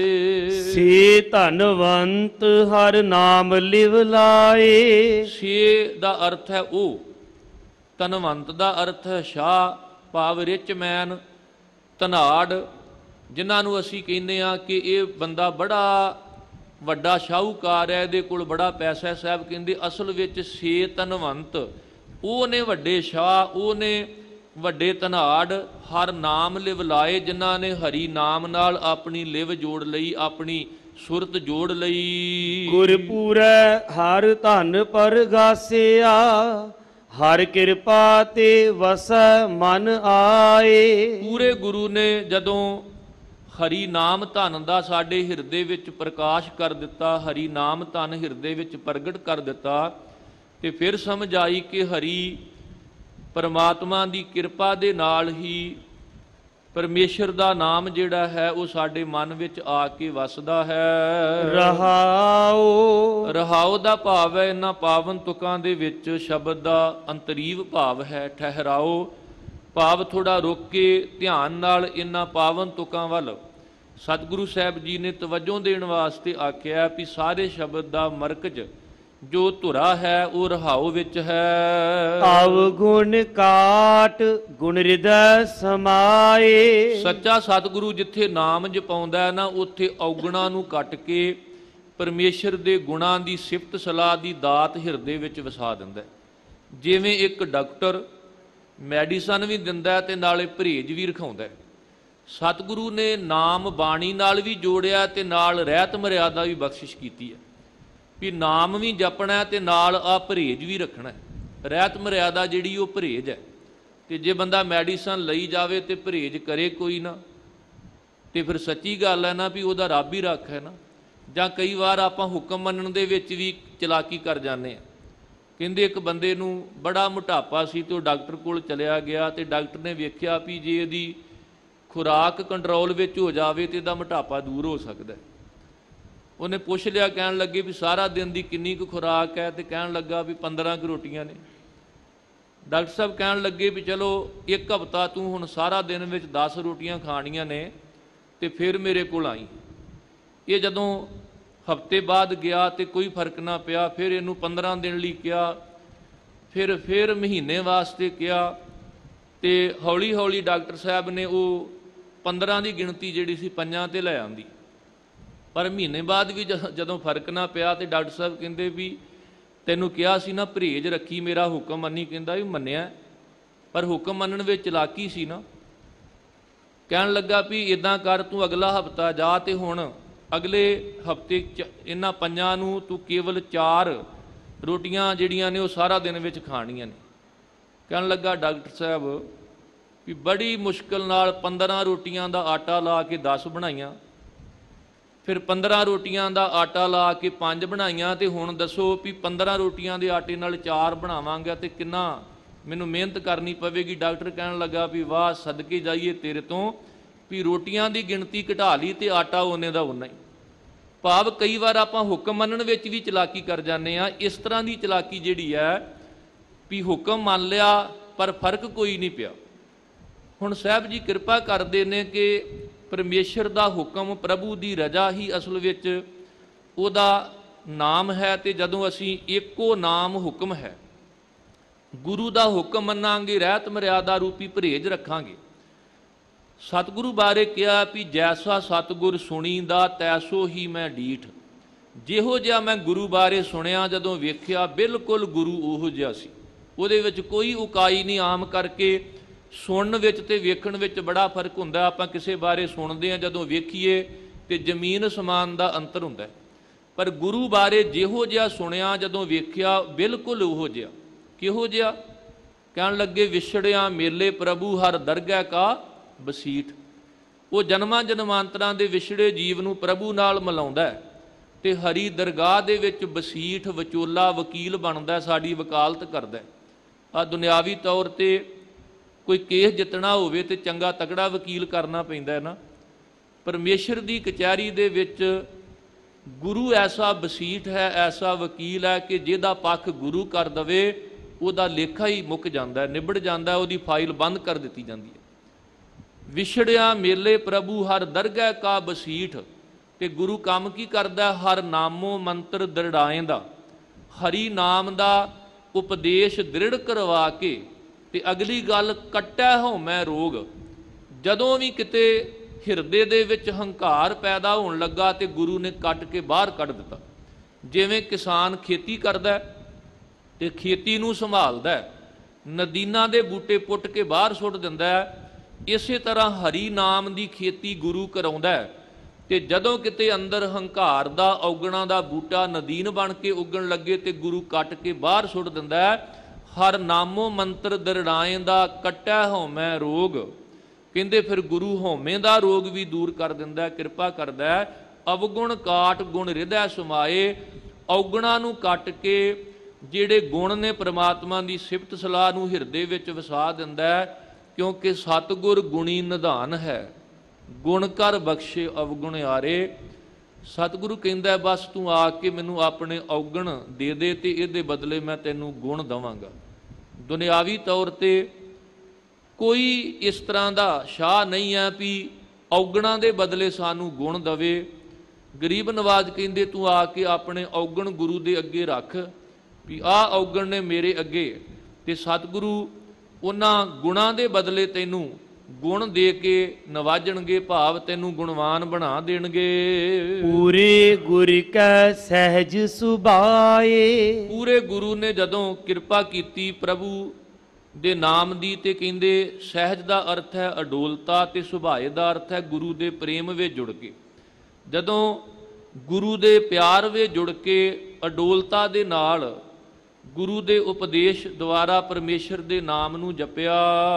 ਸੇ ਧਨਵੰਤ ਹਰ ਨਾਮ ਲਿਵ ਲਾਏ। ਸੇ ਦਾ ਅਰਥ ਹੈ ਉਹ, ਧਨਵੰਤ ਦਾ ਅਰਥ ਹੈ ਸ਼ਾਹ, ਭਾਵ ਰਿਚ ਮੈਨ, ਧਨਾੜ, ਜਿਨ੍ਹਾਂ ਨੂੰ ਅਸੀਂ ਕਹਿੰਦੇ ਹਾਂ ਕਿ ਇਹ ਬੰਦਾ ਬੜਾ ਵੱਡਾ ਸ਼ਾਹੂਕਾਰ ਹੈ, ਇਹਦੇ ਕੋਲ ਬੜਾ ਪੈਸਾ ਹੈ। ਸਾਹਿਬ ਕਹਿੰਦੇ ਅਸਲ ਵਿੱਚ ਸੇ ਧਨਵੰਤ ਉਹ ਨੇ ਵੱਡੇ ਸ਼ਾਹ, ਉਹ ਨੇ ਵੱਡੇ ਧਨਾੜ, ਹਰ ਨਾਮ ਲਿਵ ਲਾਏ, ਜਿਨ੍ਹਾਂ ਨੇ ਹਰੀ ਨਾਮ ਨਾਲ ਆਪਣੀ ਲਿਵ ਜੋੜ ਲਈ, ਆਪਣੀ ਸੁਰਤ ਜੋੜ ਲਈ। ਗੁਰਪੂਰੈ ਹਰ ਧਨ ਪਰਗਾਸਿਆ, ਹਰ ਕਿਰਪਾ ਤੇ ਵਸੈ ਮਨ ਆਏ। ਪੂਰੇ ਗੁਰੂ ਨੇ ਜਦੋਂ ਹਰੀ ਨਾਮ ਧਨ ਦਾ ਸਾਡੇ ਹਿਰਦੇ ਵਿੱਚ ਪ੍ਰਕਾਸ਼ ਕਰ ਦਿੱਤਾ, ਹਰੀ ਨਾਮ ਧਨ ਹਿਰਦੇ ਵਿੱਚ ਪ੍ਰਗਟ ਕਰ ਦਿੱਤਾ, ਤੇ ਫਿਰ ਸਮਝ ਆਈ ਕਿ ਹਰੀ ਪਰਮਾਤਮਾ ਦੀ ਕਿਰਪਾ ਦੇ ਨਾਲ ਹੀ ਪਰਮੇਸ਼ਰ ਦਾ ਨਾਮ ਜਿਹੜਾ ਹੈ ਉਹ ਸਾਡੇ ਮਨ ਵਿੱਚ ਆ ਕੇ ਵਸਦਾ ਹੈ। ਰਹਾਉ, ਰਹਾਉ ਦਾ ਭਾਵ ਹੈ ਇਹਨਾਂ ਪਾਵਨ ਤੁਕਾਂ ਦੇ ਵਿੱਚ ਸ਼ਬਦ ਦਾ ਅੰਤਰੀਵ ਭਾਵ ਹੈ ਠਹਿਰਾਓ, ਭਾਵ ਥੋੜਾ ਰੁਕ ਕੇ ਧਿਆਨ ਨਾਲ ਇਹਨਾਂ ਪਾਵਨ ਤੁਕਾਂ ਵੱਲ ਸਤਿਗੁਰੂ ਸਾਹਿਬ ਜੀ ਨੇ ਤਵੱਜੋ ਦੇਣ ਵਾਸਤੇ ਆਖਿਆ ਵੀ ਸਾਰੇ ਸ਼ਬਦ ਦਾ ਮਰਕਜ਼ ਜੋ ਧੁਰਾ ਹੈ ਉਹ ਰਹਾਉ ਵਿੱਚ ਹੈ। ਅਵਗੁਣ ਕਾਟ ਗੁਣ ਹਿਰਦੈ ਸਮਾਏ। ਸੱਚਾ ਸਤਿਗੁਰੂ ਜਿੱਥੇ ਨਾਮ ਜਪਾਉਂਦਾ ਹੈ ਨਾ, ਉੱਥੇ ਔਗੁਣਾਂ ਨੂੰ ਕੱਟ ਕੇ ਪਰਮੇਸ਼ਰ ਦੇ ਗੁਣਾਂ ਦੀ ਸਿਫਤ ਸਲਾਹ ਦੀ ਦਾਤ ਹਿਰਦੇ ਵਿੱਚ ਵਸਾ ਦਿੰਦਾ ਹੈ। ਜਿਵੇਂ ਇੱਕ ਡਾਕਟਰ ਮੈਡੀਸਨ ਵੀ ਦਿੰਦਾ ਤੇ ਨਾਲੇ ਪਰਹੇਜ਼ ਵੀ ਰਖਾਉਂਦਾ ਹੈ, ਸਤਿਗੁਰੂ ਨੇ ਨਾਮ ਬਾਣੀ ਨਾਲ ਵੀ ਜੋੜਿਆ ਤੇ ਨਾਲ ਰਹਿਤ ਮਰਿਆਦਾ ਵੀ ਬਖਸ਼ਿਸ਼ ਕੀਤੀ ਹੈ ਵੀ ਨਾਮ ਵੀ ਜਪਣਾ ਤੇ ਨਾਲ ਆ ਪਰਹੇਜ਼ ਵੀ ਰੱਖਣਾ। ਰਹਿਤ ਮਰਿਆਦਾ ਜਿਹੜੀ ਉਹ ਪਰਹੇਜ਼ ਹੈ, ਤੇ ਜੇ ਬੰਦਾ ਮੈਡੀਸਨ ਲਈ ਜਾਵੇ ਤੇ ਪਰਹੇਜ਼ ਕਰੇ ਕੋਈ ਨਾ, ਤੇ ਫਿਰ ਸੱਚੀ ਗੱਲ ਹੈ ਨਾ ਵੀ ਉਹਦਾ ਰੱਬ ਹੀ ਰੱਖ ਹੈ ਨਾ। ਜਾਂ ਕਈ ਵਾਰ ਆਪਾਂ ਹੁਕਮ ਮੰਨਣ ਦੇ ਵਿੱਚ ਵੀ ਚਲਾਕੀ ਕਰ ਜਾਂਦੇ ਹਾਂ। ਕਹਿੰਦੇ ਇੱਕ ਬੰਦੇ ਨੂੰ ਬੜਾ ਮੋਟਾਪਾ ਸੀ ਤੇ ਉਹ ਡਾਕਟਰ ਕੋਲ ਚਲਿਆ ਗਿਆ, ਤੇ ਡਾਕਟਰ ਨੇ ਵੇਖਿਆ ਵੀ ਜੇ ਇਹਦੀ ਖੁਰਾਕ ਕੰਟਰੋਲ ਵਿੱਚ ਹੋ ਜਾਵੇ ਤੇ ਇਹਦਾ ਮੋਟਾਪਾ ਦੂਰ ਹੋ ਸਕਦਾ। ਉਹਨੇ ਪੁੱਛ ਲਿਆ, ਕਹਿਣ ਲੱਗੇ ਵੀ ਸਾਰਾ ਦਿਨ ਦੀ ਕਿੰਨੀ ਕੁ ਖੁਰਾਕ ਹੈ, ਤੇ ਕਹਿਣ ਲੱਗਾ ਵੀ 15 ਕੁ ਰੋਟੀਆਂ ਨੇ। ਡਾਕਟਰ ਸਾਹਿਬ ਕਹਿਣ ਲੱਗੇ ਵੀ ਚਲੋ ਇੱਕ ਹਫ਼ਤਾ ਤੂੰ ਹੁਣ ਸਾਰਾ ਦਿਨ ਵਿੱਚ 10 ਰੋਟੀਆਂ ਖਾਣੀਆਂ ਨੇ ਤੇ ਫਿਰ ਮੇਰੇ ਕੋਲ ਆਈ। ਇਹ ਜਦੋਂ ਹਫ਼ਤੇ ਬਾਅਦ ਗਿਆ ਤੇ ਕੋਈ ਫਰਕ ਨਾ ਪਿਆ, ਫਿਰ ਇਹਨੂੰ 15 ਦਿਨ ਲਈ ਕਿਹਾ, ਫਿਰ ਮਹੀਨੇ ਵਾਸਤੇ ਕਿਹਾ, ਤੇ ਹੌਲੀ ਹੌਲੀ ਡਾਕਟਰ ਸਾਹਿਬ ਨੇ ਉਹ 15 ਦੀ ਗਿਣਤੀ ਜਿਹੜੀ ਸੀ 5 ਤੇ ਲੈ ਆਂਦੀ। ਪਰ ਮਹੀਨੇ ਬਾਅਦ ਵੀ ਜਦੋਂ ਫਰਕ ਨਾ ਪਿਆ ਤੇ ਡਾਕਟਰ ਸਾਹਿਬ ਕਹਿੰਦੇ ਵੀ ਤੈਨੂੰ ਕਿਹਾ ਸੀ ਨਾ ਪਰਹੇਜ਼ ਰੱਖੀ, ਮੇਰਾ ਹੁਕਮ ਮੰਨੀ। ਕਹਿੰਦਾ ਵੀ ਮੰਨਿਆ, ਪਰ ਹੁਕਮ ਮੰਨਣ ਵਿੱਚ ਚਲਾਕੀ ਸੀ ਨਾ। ਕਹਿਣ ਲੱਗਾ ਵੀ ਇੱਦਾਂ ਕਰ, ਤੂੰ ਅਗਲਾ ਹਫ਼ਤਾ ਜਾ ਤੇ ਹੁਣ ਅਗਲੇ ਹਫ਼ਤੇ ਇਹਨਾਂ 5 ਨੂੰ ਤੂੰ ਕੇਵਲ 4 ਰੋਟੀਆਂ ਜਿਹੜੀਆਂ ਨੇ ਉਹ ਸਾਰਾ ਦਿਨ ਵਿੱਚ ਖਾਣੀਆਂ ਨੇ। ਕਹਿਣ ਲੱਗਾ ਡਾਕਟਰ ਸਾਹਿਬ ਵੀ ਬੜੀ ਮੁਸ਼ਕਿਲ ਨਾਲ 15 ਰੋਟੀਆਂ ਦਾ ਆਟਾ ਲਾ ਕੇ 10 ਬਣਾਈਆਂ, ਫਿਰ 15 ਰੋਟੀਆਂ ਦਾ ਆਟਾ ਲਾ ਕੇ 5 ਬਣਾਈਆਂ, ਤੇ ਹੁਣ ਦੱਸੋ ਵੀ 15 ਰੋਟੀਆਂ ਦੇ ਆਟੇ ਨਾਲ 4 ਬਣਾਵਾਂਗਾ ਤੇ ਕਿੰਨਾ ਮੈਨੂੰ ਮਿਹਨਤ ਕਰਨੀ ਪਵੇਗੀ। ਡਾਕਟਰ ਕਹਿਣ ਲੱਗਾ ਵੀ ਵਾਹ ਸਦਕੇ ਜਾਈਏ ਤੇਰੇ ਤੋਂ ਵੀ ਰੋਟੀਆਂ ਦੀ ਗਿਣਤੀ ਘਟਾ ਲਈ ਤੇ ਆਟਾ ਉਹਨੇ ਦਾ ਉਨਾ ਹੀ। ਭਾਵ ਕਈ ਵਾਰ ਆਪਾਂ ਹੁਕਮ ਮੰਨਣ ਵਿੱਚ ਵੀ ਚਲਾਕੀ ਕਰ ਜਾਂਦੇ ਹਾਂ। ਇਸ ਤਰ੍ਹਾਂ ਦੀ ਚਲਾਕੀ ਜਿਹੜੀ ਹੈ ਵੀ ਹੁਕਮ ਮੰਨ ਲਿਆ ਪਰ ਫਰਕ ਕੋਈ ਨਹੀਂ ਪਿਆ। ਹੁਣ ਸਾਹਿਬ ਜੀ ਕਿਰਪਾ ਕਰਦੇ ਨੇ ਕਿ ਪਰਮੇਸ਼ਰ ਦਾ ਹੁਕਮ, ਪ੍ਰਭੂ ਦੀ ਰਜ਼ਾ ਹੀ ਅਸਲ ਵਿੱਚ ਉਹਦਾ ਨਾਮ ਹੈ। ਤੇ ਜਦੋਂ ਅਸੀਂ ਇੱਕੋ ਨਾਮ ਹੁਕਮ ਹੈ, ਗੁਰੂ ਦਾ ਹੁਕਮ ਮੰਨਾਂਗੇ, ਰਹਿਤ ਮਰਿਆਦਾ ਰੂਪੀ ਪਰਹੇਜ਼ ਰੱਖਾਂਗੇ। ਸਤਿਗੁਰੂ ਬਾਰੇ ਕਿਹਾ ਵੀ ਜੈਸਾ ਸਤਿਗੁਰ ਸੁਣੀਂਦਾ ਤੈਸੋ ਹੀ ਮੈਂ ਡੀਠ। ਜਿਹੋ ਜਿਹਾ ਮੈਂ ਗੁਰੂ ਬਾਰੇ ਸੁਣਿਆ, ਜਦੋਂ ਵੇਖਿਆ ਬਿਲਕੁਲ ਗੁਰੂ ਉਹੋ ਜਿਹਾ ਸੀ। ਉਹਦੇ ਵਿੱਚ ਕੋਈ ਉਕਾਈ ਨਹੀਂ। ਆਮ ਕਰਕੇ ਸੁਣਨ ਵਿੱਚ ਤੇ ਵੇਖਣ ਵਿੱਚ ਬੜਾ ਫਰਕ ਹੁੰਦਾ। ਆਪਾਂ ਕਿਸੇ ਬਾਰੇ ਸੁਣਦੇ ਹਾਂ, ਜਦੋਂ ਵੇਖੀਏ ਤੇ ਜ਼ਮੀਨ ਅਸਮਾਨ ਦਾ ਅੰਤਰ ਹੁੰਦਾ। ਪਰ ਗੁਰੂ ਬਾਰੇ ਜਿਹੋ ਜਿਹਾ ਸੁਣਿਆ, ਜਦੋਂ ਵੇਖਿਆ ਬਿਲਕੁਲ ਉਹੋ ਜਿਹਾ। ਕਿਹੋ ਜਿਹਾ? ਕਹਿਣ ਲੱਗੇ, ਵਿਛੜਿਆ ਮੇਲੇ ਪ੍ਰਭੂ ਹਰ ਦਰਗਹਿ ਕਾ ਬਸੀਠ। ਉਹ ਜਨਮਾਂ ਜਨਮਾਂਤਰਾਂ ਦੇ ਵਿਛੜੇ ਜੀਵ ਨੂੰ ਪ੍ਰਭੂ ਨਾਲ ਮਿਲਾਉਂਦਾ ਤੇ ਹਰੀ ਦਰਗਾਹ ਦੇ ਵਿੱਚ ਬਸੀਠ, ਵਿਚੋਲਾ, ਵਕੀਲ ਬਣਦਾ, ਸਾਡੀ ਵਕਾਲਤ ਕਰਦਾ। ਆ ਦੁਨਿਆਵੀ ਤੌਰ ਤੇ ਕੋਈ ਕੇਸ ਜਿੱਤਣਾ ਹੋਵੇ ਤੇ ਚੰਗਾ ਤਕੜਾ ਵਕੀਲ ਕਰਨਾ ਪੈਂਦਾ ਨਾ। ਪਰਮੇਸ਼ਰ ਦੀ ਕਚਹਿਰੀ ਦੇ ਵਿੱਚ ਗੁਰੂ ਐਸਾ ਬਸੀਠ ਹੈ, ਐਸਾ ਵਕੀਲ ਹੈ ਕਿ ਜਿਹਦਾ ਪੱਖ ਗੁਰੂ ਕਰ ਦਵੇ, ਉਹਦਾ ਲੇਖਾ ਹੀ ਮੁੱਕ ਜਾਂਦਾ, ਨਿਬੜ ਜਾਂਦਾ, ਉਹਦੀ ਫਾਈਲ ਬੰਦ ਕਰ ਦਿੱਤੀ ਜਾਂਦੀ ਹੈ। ਵਿਛੜਿਆ ਮੇਲੇ ਪ੍ਰਭੂ ਹਰ ਦਰਗਹਿ ਕਾ ਬਸੀਠ। ਤੇ ਗੁਰੂ ਕੰਮ ਕੀ ਕਰਦਾ? ਹਰ ਨਾਮੋ ਮੰਤਰ ਦ੍ਰਿੜਾਏਂਦਾ। ਹਰੀ ਨਾਮ ਦਾ ਉਪਦੇਸ਼ ਦ੍ਰਿੜ ਕਰਵਾ ਕੇ ਤੇ ਅਗਲੀ ਗੱਲ, ਕੱਟੈ ਹਉਮੈ ਰੋਗ। ਜਦੋਂ ਵੀ ਕਿਤੇ ਹਿਰਦੇ ਦੇ ਵਿੱਚ ਹੰਕਾਰ ਪੈਦਾ ਹੋਣ ਲੱਗਾ ਤੇ ਗੁਰੂ ਨੇ ਕੱਟ ਕੇ ਬਾਹਰ ਕੱਢ ਦਿੱਤਾ। ਜਿਵੇਂ ਕਿਸਾਨ ਖੇਤੀ ਕਰਦਾ ਤੇ ਖੇਤੀ ਨੂੰ ਸੰਭਾਲਦਾ, ਨਦੀਨਾਂ ਦੇ ਬੂਟੇ ਪੁੱਟ ਕੇ ਬਾਹਰ ਸੁੱਟ ਦਿੰਦਾ, ਇਸੇ ਤਰ੍ਹਾਂ ਹਰੀ ਨਾਮ ਦੀ ਖੇਤੀ ਗੁਰੂ ਕਰਾਉਂਦਾ। ਤੇ ਜਦੋਂ ਕਿਤੇ ਅੰਦਰ ਹੰਕਾਰ ਦਾ, ਔਗਣਾ ਦਾ ਬੂਟਾ ਨਦੀਨ ਬਣ ਕੇ ਉੱਗਣ ਲੱਗੇ ਤੇ ਗੁਰੂ ਕੱਟ ਕੇ ਬਾਹਰ ਸੁੱਟ ਦਿੰਦਾ। ਹਰ ਨਾਮੋ ਮੰਤਰ ਦ੍ਰਿੜਾਏਂਦਾ, ਕੱਟੈ ਹਉਮੈ ਰੋਗ। ਕਹਿੰਦੇ ਫਿਰ ਗੁਰੂ ਹਉਮੈ ਦਾ ਰੋਗ ਵੀ ਦੂਰ ਕਰ ਦਿੰਦਾ, ਕਿਰਪਾ ਕਰਦਾ। ਅਵਗੁਣ ਕਾਟ ਗੁਣ ਹਿਰਦੈ ਸਮਾਏ। ਔਗਣਾ ਨੂੰ ਕੱਟ ਕੇ ਜਿਹੜੇ ਗੁਣ ਨੇ ਪ੍ਰਮਾਤਮਾ ਦੀ ਸਿਫਤ ਸਲਾਹ ਨੂੰ ਹਿਰਦੇ ਵਿੱਚ ਵਸਾ ਦਿੰਦਾ। ਕਿਉਂਕਿ ਸਤਿਗੁਰ ਗੁਣੀ ਨਿਧਾਨ ਹੈ, ਗੁਣ ਕਰ ਬਖਸ਼ੇ ਅਵਗੁਣ ਆਰੇ। ਸਤਿਗੁਰੂ ਕਹਿੰਦਾ, ਬਸ ਤੂੰ ਆ ਕੇ ਮੈਨੂੰ ਆਪਣੇ ਔਗਣ ਦੇ ਦੇ ਤੇ ਇਹਦੇ ਬਦਲੇ ਮੈਂ ਤੈਨੂੰ ਗੁਣ ਦੇਵਾਂਗਾ। ਦੁਨਿਆਵੀ ਤੌਰ ਤੇ ਕੋਈ ਇਸ ਤਰ੍ਹਾਂ ਦਾ ਸ਼ਾਹ ਨਹੀਂ ਹੈ ਵੀ ਔਗਣਾਂ ਦੇ ਬਦਲੇ ਸਾਨੂੰ ਗੁਣ ਦਵੇ। ਗਰੀਬ ਨਵਾਜ਼ ਕਹਿੰਦੇ, ਤੂੰ ਆ ਕੇ ਆਪਣੇ ਔਗਣ ਗੁਰੂ ਦੇ ਅੱਗੇ ਰੱਖ ਵੀ ਆਹ ਔਗਣ ਨੇ ਮੇਰੇ ਅੱਗੇ, ਤੇ ਸਤਿਗੁਰੂ ਉਹਨਾਂ ਗੁਣਾਂ ਦੇ ਬਦਲੇ ਤੈਨੂੰ ਗੁਣ ਦੇ ਕੇ ਨਵਾਜਣਗੇ, ਭਾਵ ਤੈਨੂੰ ਗੁਣਵਾਨ ਬਣਾ ਦੇਣਗੇ। ਪੂਰੇ ਗੁਰ ਕੈ ਸਹਿਜ ਸੁਭਾਏ। ਪੂਰੇ ਗੁਰੂ ਨੇ ਜਦੋਂ ਕਿਰਪਾ ਕੀਤੀ ਪ੍ਰਭੂ ਦੇ ਨਾਮ ਦੀ, ਤੇ ਕਹਿੰਦੇ ਸਹਿਜ ਦਾ ਅਰਥ ਹੈ ਅਡੋਲਤਾ ਤੇ ਸੁਭਾਏ ਦਾ ਅਰਥ ਹੈ ਗੁਰੂ ਦੇ ਪ੍ਰੇਮ ਵਿੱਚ ਜੁੜ ਕੇ। ਜਦੋਂ ਗੁਰੂ ਦੇ ਪਿਆਰ ਵਿੱਚ ਜੁੜ ਕੇ ਅਡੋਲਤਾ ਦੇ ਨਾਲ ਗੁਰੂ ਦੇ ਉਪਦੇਸ਼ ਦੁਆਰਾ ਪਰਮੇਸ਼ਰ ਦੇ ਨਾਮ ਨੂੰ ਜਪਿਆ।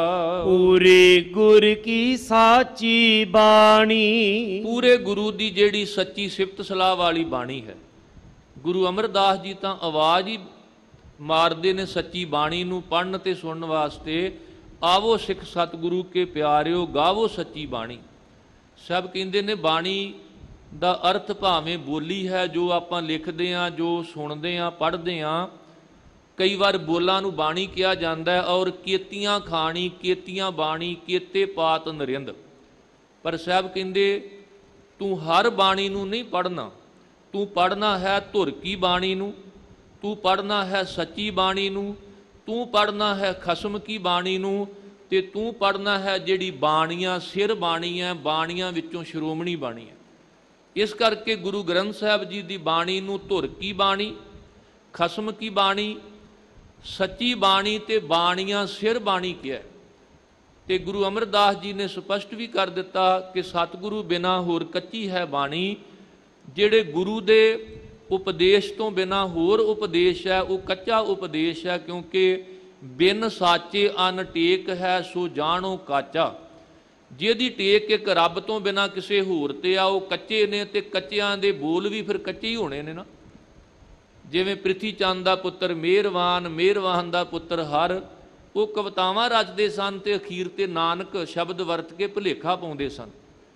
ਪੂਰੇ ਗੁਰ ਕੀ ਸਾਚੀ ਬਾਣੀ। ਪੂਰੇ ਗੁਰੂ ਦੀ ਜਿਹੜੀ ਸੱਚੀ ਸਿਫਤ ਸਲਾਹ ਵਾਲੀ ਬਾਣੀ ਹੈ। ਗੁਰੂ ਅਮਰਦਾਸ ਜੀ ਤਾਂ ਆਵਾਜ਼ ਹੀ ਮਾਰਦੇ ਨੇ ਸੱਚੀ ਬਾਣੀ ਨੂੰ ਪੜ੍ਹਨ ਤੇ ਸੁਣਨ ਵਾਸਤੇ। ਆਵੋ ਸਿੱਖ ਸਤਿਗੁਰੂ ਕੇ ਪਿਆਰਿਓ, ਗਾਵੋ ਸੱਚੀ ਬਾਣੀ। ਸਭ ਕਹਿੰਦੇ ਨੇ ਬਾਣੀ ਦਾ ਅਰਥ ਭਾਵੇਂ ਬੋਲੀ ਹੈ, ਜੋ ਆਪਾਂ ਲਿਖਦੇ ਹਾਂ, ਜੋ ਸੁਣਦੇ ਹਾਂ, ਪੜ੍ਹਦੇ ਹਾਂ। ਕਈ ਵਾਰ ਬੋਲਾਂ ਨੂੰ ਬਾਣੀ ਕਿਹਾ ਜਾਂਦਾ ਹੈ, ਔਰ ਕੇਤੀਆਂ ਖਾਣੀ, ਕੇਤੀਆਂ ਬਾਣੀ, ਕੇਤੇ ਪਾਤ ਨਰਿੰਦ। ਪਰ ਸਾਹਿਬ ਕਹਿੰਦੇ ਤੂੰ ਹਰ ਬਾਣੀ ਨੂੰ ਨਹੀਂ ਪੜ੍ਹਨਾ, ਤੂੰ ਪੜ੍ਹਨਾ ਹੈ ਧੁਰ ਕੀ ਬਾਣੀ ਨੂੰ, ਤੂੰ ਪੜ੍ਹਨਾ ਹੈ ਸੱਚੀ ਬਾਣੀ ਨੂੰ, ਤੂੰ ਪੜ੍ਹਨਾ ਹੈ ਖਸਮ ਕੀ ਬਾਣੀ ਨੂੰ, ਤੇ ਤੂੰ ਪੜ੍ਹਨਾ ਹੈ ਜਿਹੜੀ ਬਾਣੀਆਂ ਸਿਰ ਬਾਣੀ ਹੈ, ਬਾਣੀਆਂ ਵਿੱਚੋਂ ਸ਼੍ਰੋਮਣੀ ਬਾਣੀ ਹੈ। ਇਸ ਕਰਕੇ ਗੁਰੂ ਗ੍ਰੰਥ ਸਾਹਿਬ ਜੀ ਦੀ ਬਾਣੀ ਨੂੰ ਧੁਰ ਕੀ ਬਾਣੀ, ਖਸਮ ਕੀ ਬਾਣੀ, ਸੱਚੀ ਬਾਣੀ ਤੇ ਬਾਣੀਆਂ ਸਿਰ ਬਾਣੀ ਕਿਹਾ। ਤੇ ਗੁਰੂ ਅਮਰਦਾਸ ਜੀ ਨੇ ਸਪਸ਼ਟ ਵੀ ਕਰ ਦਿੱਤਾ ਕਿ ਸਤਿਗੁਰੂ ਬਿਨਾਂ ਹੋਰ ਕੱਚੀ ਹੈ ਬਾਣੀ। ਜਿਹੜੇ ਗੁਰੂ ਦੇ ਉਪਦੇਸ਼ ਤੋਂ ਬਿਨਾਂ ਹੋਰ ਉਪਦੇਸ਼ ਹੈ ਉਹ ਕੱਚਾ ਉਪਦੇਸ਼ ਹੈ। ਕਿਉਂਕਿ ਬਿਨ ਸਾਚੇ ਅਨ ਟੇਕ ਹੈ ਸੋ ਜਾਣੋ ਕਾਚਾ। ਜਿਹਦੀ ਟੇਕ ਇੱਕ ਰੱਬ ਤੋਂ ਬਿਨਾਂ ਕਿਸੇ ਹੋਰ ਤੇ ਆ ਉਹ ਕੱਚੇ ਨੇ, ਤੇ ਕੱਚਿਆਂ ਦੇ ਬੋਲ ਵੀ ਫਿਰ ਕੱਚੇ ਹੀ ਹੋਣੇ ਨੇ ਨਾ। ਜਿਵੇਂ ਪ੍ਰਿਥੀ ਚੰਦ ਦਾ ਪੁੱਤਰ ਮਿਹਰਵਾਨ, ਮਿਹਰਵਾਨ ਦਾ ਪੁੱਤਰ ਹਰ, ਉਹ ਕਵਿਤਾਵਾਂ ਰਚਦੇ ਸਨ ਤੇ ਅਖੀਰ ਤੇ ਨਾਨਕ ਸ਼ਬਦ ਵਰਤ ਕੇ ਭੁਲੇਖਾ ਪਾਉਂਦੇ ਸਨ।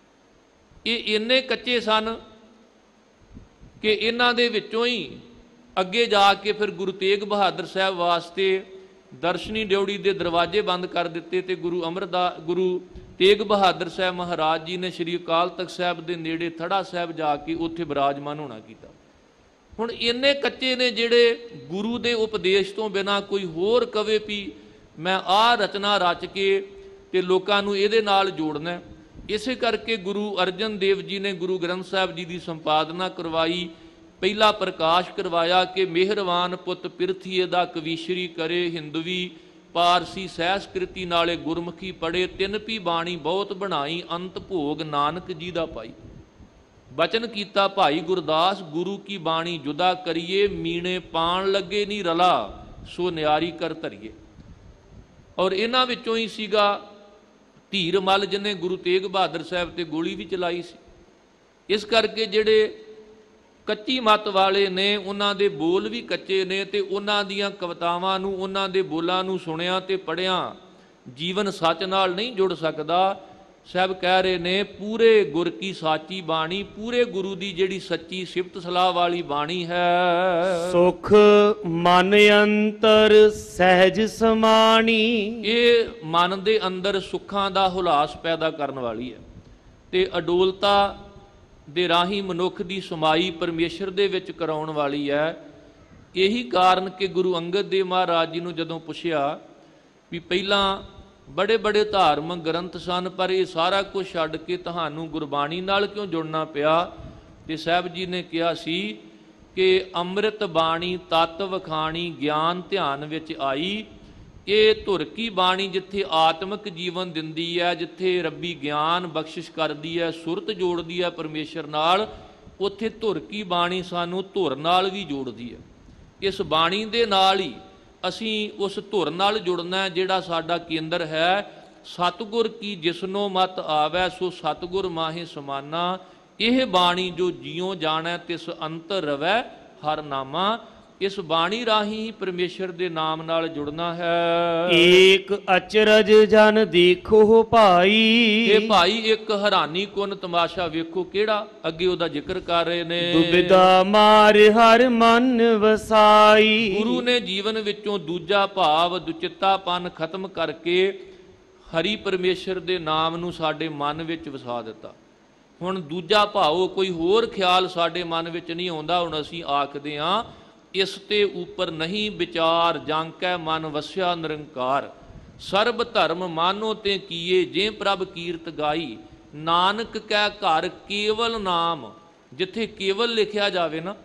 ਇਹ ਇੰਨੇ ਕੱਚੇ ਸਨ ਕਿ ਇਹਨਾਂ ਦੇ ਵਿੱਚੋਂ ਹੀ ਅੱਗੇ ਜਾ ਕੇ ਫਿਰ ਗੁਰੂ ਤੇਗ ਬਹਾਦਰ ਸਾਹਿਬ ਵਾਸਤੇ ਦਰਸ਼ਨੀ ਡਿਉੜੀ ਦੇ ਦਰਵਾਜ਼ੇ ਬੰਦ ਕਰ ਦਿੱਤੇ। ਤੇ ਗੁਰੂ ਤੇਗ ਬਹਾਦਰ ਸਾਹਿਬ ਮਹਾਰਾਜ ਜੀ ਨੇ ਸ਼੍ਰੀ ਅਕਾਲ ਤਖਤ ਸਾਹਿਬ ਦੇ ਨੇੜੇ ਥੜਾ ਸਾਹਿਬ ਜਾ ਕੇ ਉੱਥੇ ਬਿਰਾਜਮਾਨ ਹੋਣਾ ਕੀਤਾ। ਹੁਣ ਇੰਨੇ ਕੱਚੇ ਨੇ ਜਿਹੜੇ ਗੁਰੂ ਦੇ ਉਪਦੇਸ਼ ਤੋਂ ਬਿਨਾਂ ਕੋਈ ਹੋਰ ਕਵੇ ਵੀ ਮੈਂ ਆਹ ਰਚਨਾ ਰਚ ਕੇ ਤੇ ਲੋਕਾਂ ਨੂੰ ਇਹਦੇ ਨਾਲ ਜੋੜਨਾ। ਇਸੇ ਕਰਕੇ ਗੁਰੂ ਅਰਜਨ ਦੇਵ ਜੀ ਨੇ ਗੁਰੂ ਗ੍ਰੰਥ ਸਾਹਿਬ ਜੀ ਦੀ ਸੰਪਾਦਨਾ ਕਰਵਾਈ। ਪਹਿਲਾ ਪ੍ਰਕਾਸ਼ ਕਰਵਾਇਆ ਕਿ ਮਿਹਰਵਾਨ ਪੁੱਤ ਪਿਰਥੀਏ ਦਾ ਕਵੀਸ਼ਰੀ ਕਰੇ, ਹਿੰਦਵੀ ਪਾਰਸੀ ਸਹਿਸਕ੍ਰਿਤੀ ਨਾਲੇ ਗੁਰਮੁਖੀ ਪੜ੍ਹੇ, ਤਿੰਨ ਪੀ ਬਾਣੀ ਬਹੁਤ ਬਣਾਈ, ਅੰਤ ਭੋਗ ਨਾਨਕ ਜੀ ਦਾ ਪਾਈ। ਬਚਨ ਕੀਤਾ ਭਾਈ ਗੁਰਦਾਸ, ਗੁਰੂ ਕੀ ਬਾਣੀ ਜੁਦਾ ਕਰੀਏ, ਮੀਣੇ ਪਾਣ ਲੱਗੇ ਨਹੀਂ ਰਲਾ, ਸੋ ਨਿਆਰੀ ਕਰ ਧਰੀਏ। ਔਰ ਇਹਨਾਂ ਵਿੱਚੋਂ ਹੀ ਸੀਗਾ ਧੀਰ ਮੱਲ, ਜਿਹਨੇ ਗੁਰੂ ਤੇਗ ਬਹਾਦਰ ਸਾਹਿਬ ਤੇ ਗੋਲੀ ਵੀ ਚਲਾਈ ਸੀ। ਇਸ ਕਰਕੇ ਜਿਹੜੇ ਕੱਚੀ ਮੱਤ ਵਾਲੇ ਨੇ ਉਹਨਾਂ ਦੇ ਬੋਲ ਵੀ ਕੱਚੇ ਨੇ, ਤੇ ਉਹਨਾਂ ਦੀਆਂ ਕਵਿਤਾਵਾਂ ਨੂੰ, ਉਹਨਾਂ ਦੇ ਬੋਲਾਂ ਨੂੰ ਸੁਣਿਆ ਤੇ ਪੜ੍ਹਿਆ ਜੀਵਨ ਸੱਚ ਨਾਲ ਨਹੀਂ ਜੁੜ ਸਕਦਾ। ਸਾਹਿਬ ਕਹਿ ਰਹੇ ਨੇ ਪੂਰੇ ਗੁਰ ਕੀ ਸਾਚੀ ਬਾਣੀ, ਪੂਰੇ ਗੁਰੂ ਦੀ ਜਿਹੜੀ ਸੱਚੀ ਸਿਫਤ ਸਲਾਹ ਵਾਲੀ ਬਾਣੀ ਹੈ। ਸੁਖ ਮਨ ਅੰਤਰ ਸਹਿਜ ਸਮਾਣੀ, ਇਹ ਮਨ ਦੇ ਅੰਦਰ ਸੁੱਖਾਂ ਦਾ ਹੁਲਾਸ ਪੈਦਾ ਕਰਨ ਵਾਲੀ ਹੈ ਤੇ ਅਡੋਲਤਾ ਦੇ ਰਾਹੀਂ ਮਨੁੱਖ ਦੀ ਸਮਾਈ ਪਰਮੇਸ਼ਰ ਦੇ ਵਿੱਚ ਕਰਾਉਣ ਵਾਲੀ ਹੈ। ਇਹੀ ਕਾਰਨ ਕਿ ਗੁਰੂ ਅੰਗਦ ਦੇਵ ਮਹਾਰਾਜ ਜੀ ਨੂੰ ਜਦੋਂ ਪੁੱਛਿਆ ਵੀ ਪਹਿਲਾਂ ਬੜੇ ਬੜੇ ਧਾਰਮਿਕ ਗ੍ਰੰਥ ਸਨ, ਪਰ ਇਹ ਸਾਰਾ ਕੁਝ ਛੱਡ ਕੇ ਤੁਹਾਨੂੰ ਗੁਰਬਾਣੀ ਨਾਲ ਕਿਉਂ ਜੁੜਨਾ ਪਿਆ, ਤੇ ਸਾਹਿਬ ਜੀ ਨੇ ਕਿਹਾ ਸੀ ਕਿ ਅੰਮ੍ਰਿਤ ਬਾਣੀ ਤਤ ਵਖਾਣੀ, ਗਿਆਨ ਧਿਆਨ ਵਿੱਚ ਆਈ। ਇਹ ਧੁਰ ਕੀ ਬਾਣੀ ਜਿੱਥੇ ਆਤਮਿਕ ਜੀਵਨ ਦਿੰਦੀ ਹੈ, ਜਿੱਥੇ ਰੱਬੀ ਗਿਆਨ ਬਖਸ਼ਿਸ਼ ਕਰਦੀ ਹੈ, ਸੁਰਤ ਜੋੜਦੀ ਹੈ ਪਰਮੇਸ਼ਰ ਨਾਲ, ਉੱਥੇ ਧੁਰ ਕੀ ਬਾਣੀ ਸਾਨੂੰ ਧੁਰ ਨਾਲ ਵੀ ਜੋੜਦੀ ਹੈ। ਇਸ ਬਾਣੀ ਦੇ ਨਾਲ ਹੀ ਅਸੀਂ ਉਸ ਧੁਰ ਨਾਲ ਜੁੜਨਾ ਜਿਹੜਾ ਸਾਡਾ ਕੇਂਦਰ ਹੈ। ਸਤਿਗੁਰ ਕੀ ਜਿਸਨੋ ਮਤ ਆਵੈ, ਸੋ ਸਤਿਗੁਰ ਮਾਹੇ ਸਮਾਨਾ, ਇਹ ਬਾਣੀ ਜੋ ਜਿਉ ਜਾਣੈ ਤਿਸ ਅੰਤਰ ਰਵੈ ਹਰ ਨਾਮਾ। ਇਸ ਬਾਣੀ ਰਾਹੀਂ ਪਰਮੇਸ਼ਰ ਦੇ ਨਾਮ ਨਾਲ ਜੁੜਨਾ ਹੈ। ਏਕ ਅਚਰਜ ਜਨ ਦੇਖੋ ਭਾਈ, ਇਹ ਭਾਈ ਇੱਕ ਹੈਰਾਨੀ ਕੁਨ ਤਮਾਸ਼ਾ ਵੇਖੋ ਕਿਹੜਾ, ਅੱਗੇ ਉਹਦਾ ਜ਼ਿਕਰ ਕਰ ਰਹੇ ਨੇ। ਦੁਬਿਧਾ ਮਾਰ ਹਰ ਮਨ ਵਸਾਈ, ਗੁਰੂ ਨੇ ਜੀਵਨ ਵਿੱਚੋਂ ਦੂਜਾ ਭਾਵ ਦੁਚਿੱਤਾਪਨ ਖਤਮ ਕਰਕੇ ਹਰੀ ਪਰਮੇਸ਼ਰ ਦੇ ਨਾਮ ਨੂੰ ਸਾਡੇ ਮਨ ਵਿੱਚ ਵਸਾ ਦਿੱਤਾ। ਹੁਣ ਦੂਜਾ ਭਾਵ ਕੋਈ ਹੋਰ ਖਿਆਲ ਸਾਡੇ ਮਨ ਵਿੱਚ ਨਹੀਂ ਆਉਂਦਾ। ਹੁਣ ਅਸੀਂ ਆਖਦੇ ਹਾਂ ਇਸ ਤੇ ਉੱਪਰ ਨਹੀਂ ਵਿਚਾਰ, ਜਾਂਕੈ ਮਨ ਵਸਿਆ ਨਿਰੰਕਾਰ, ਸਰਬ ਧਰਮ ਮਾਨੋ ਤੇ ਕੀਏ, ਜੇ ਪ੍ਰਭ ਕੀਰਤ ਗਾਈ, ਨਾਨਕ ਕੈ ਘਰ ਕੇਵਲ ਨਾਮ। ਜਿੱਥੇ ਕੇਵਲ ਲਿਖਿਆ ਜਾਵੇ ਨਾ,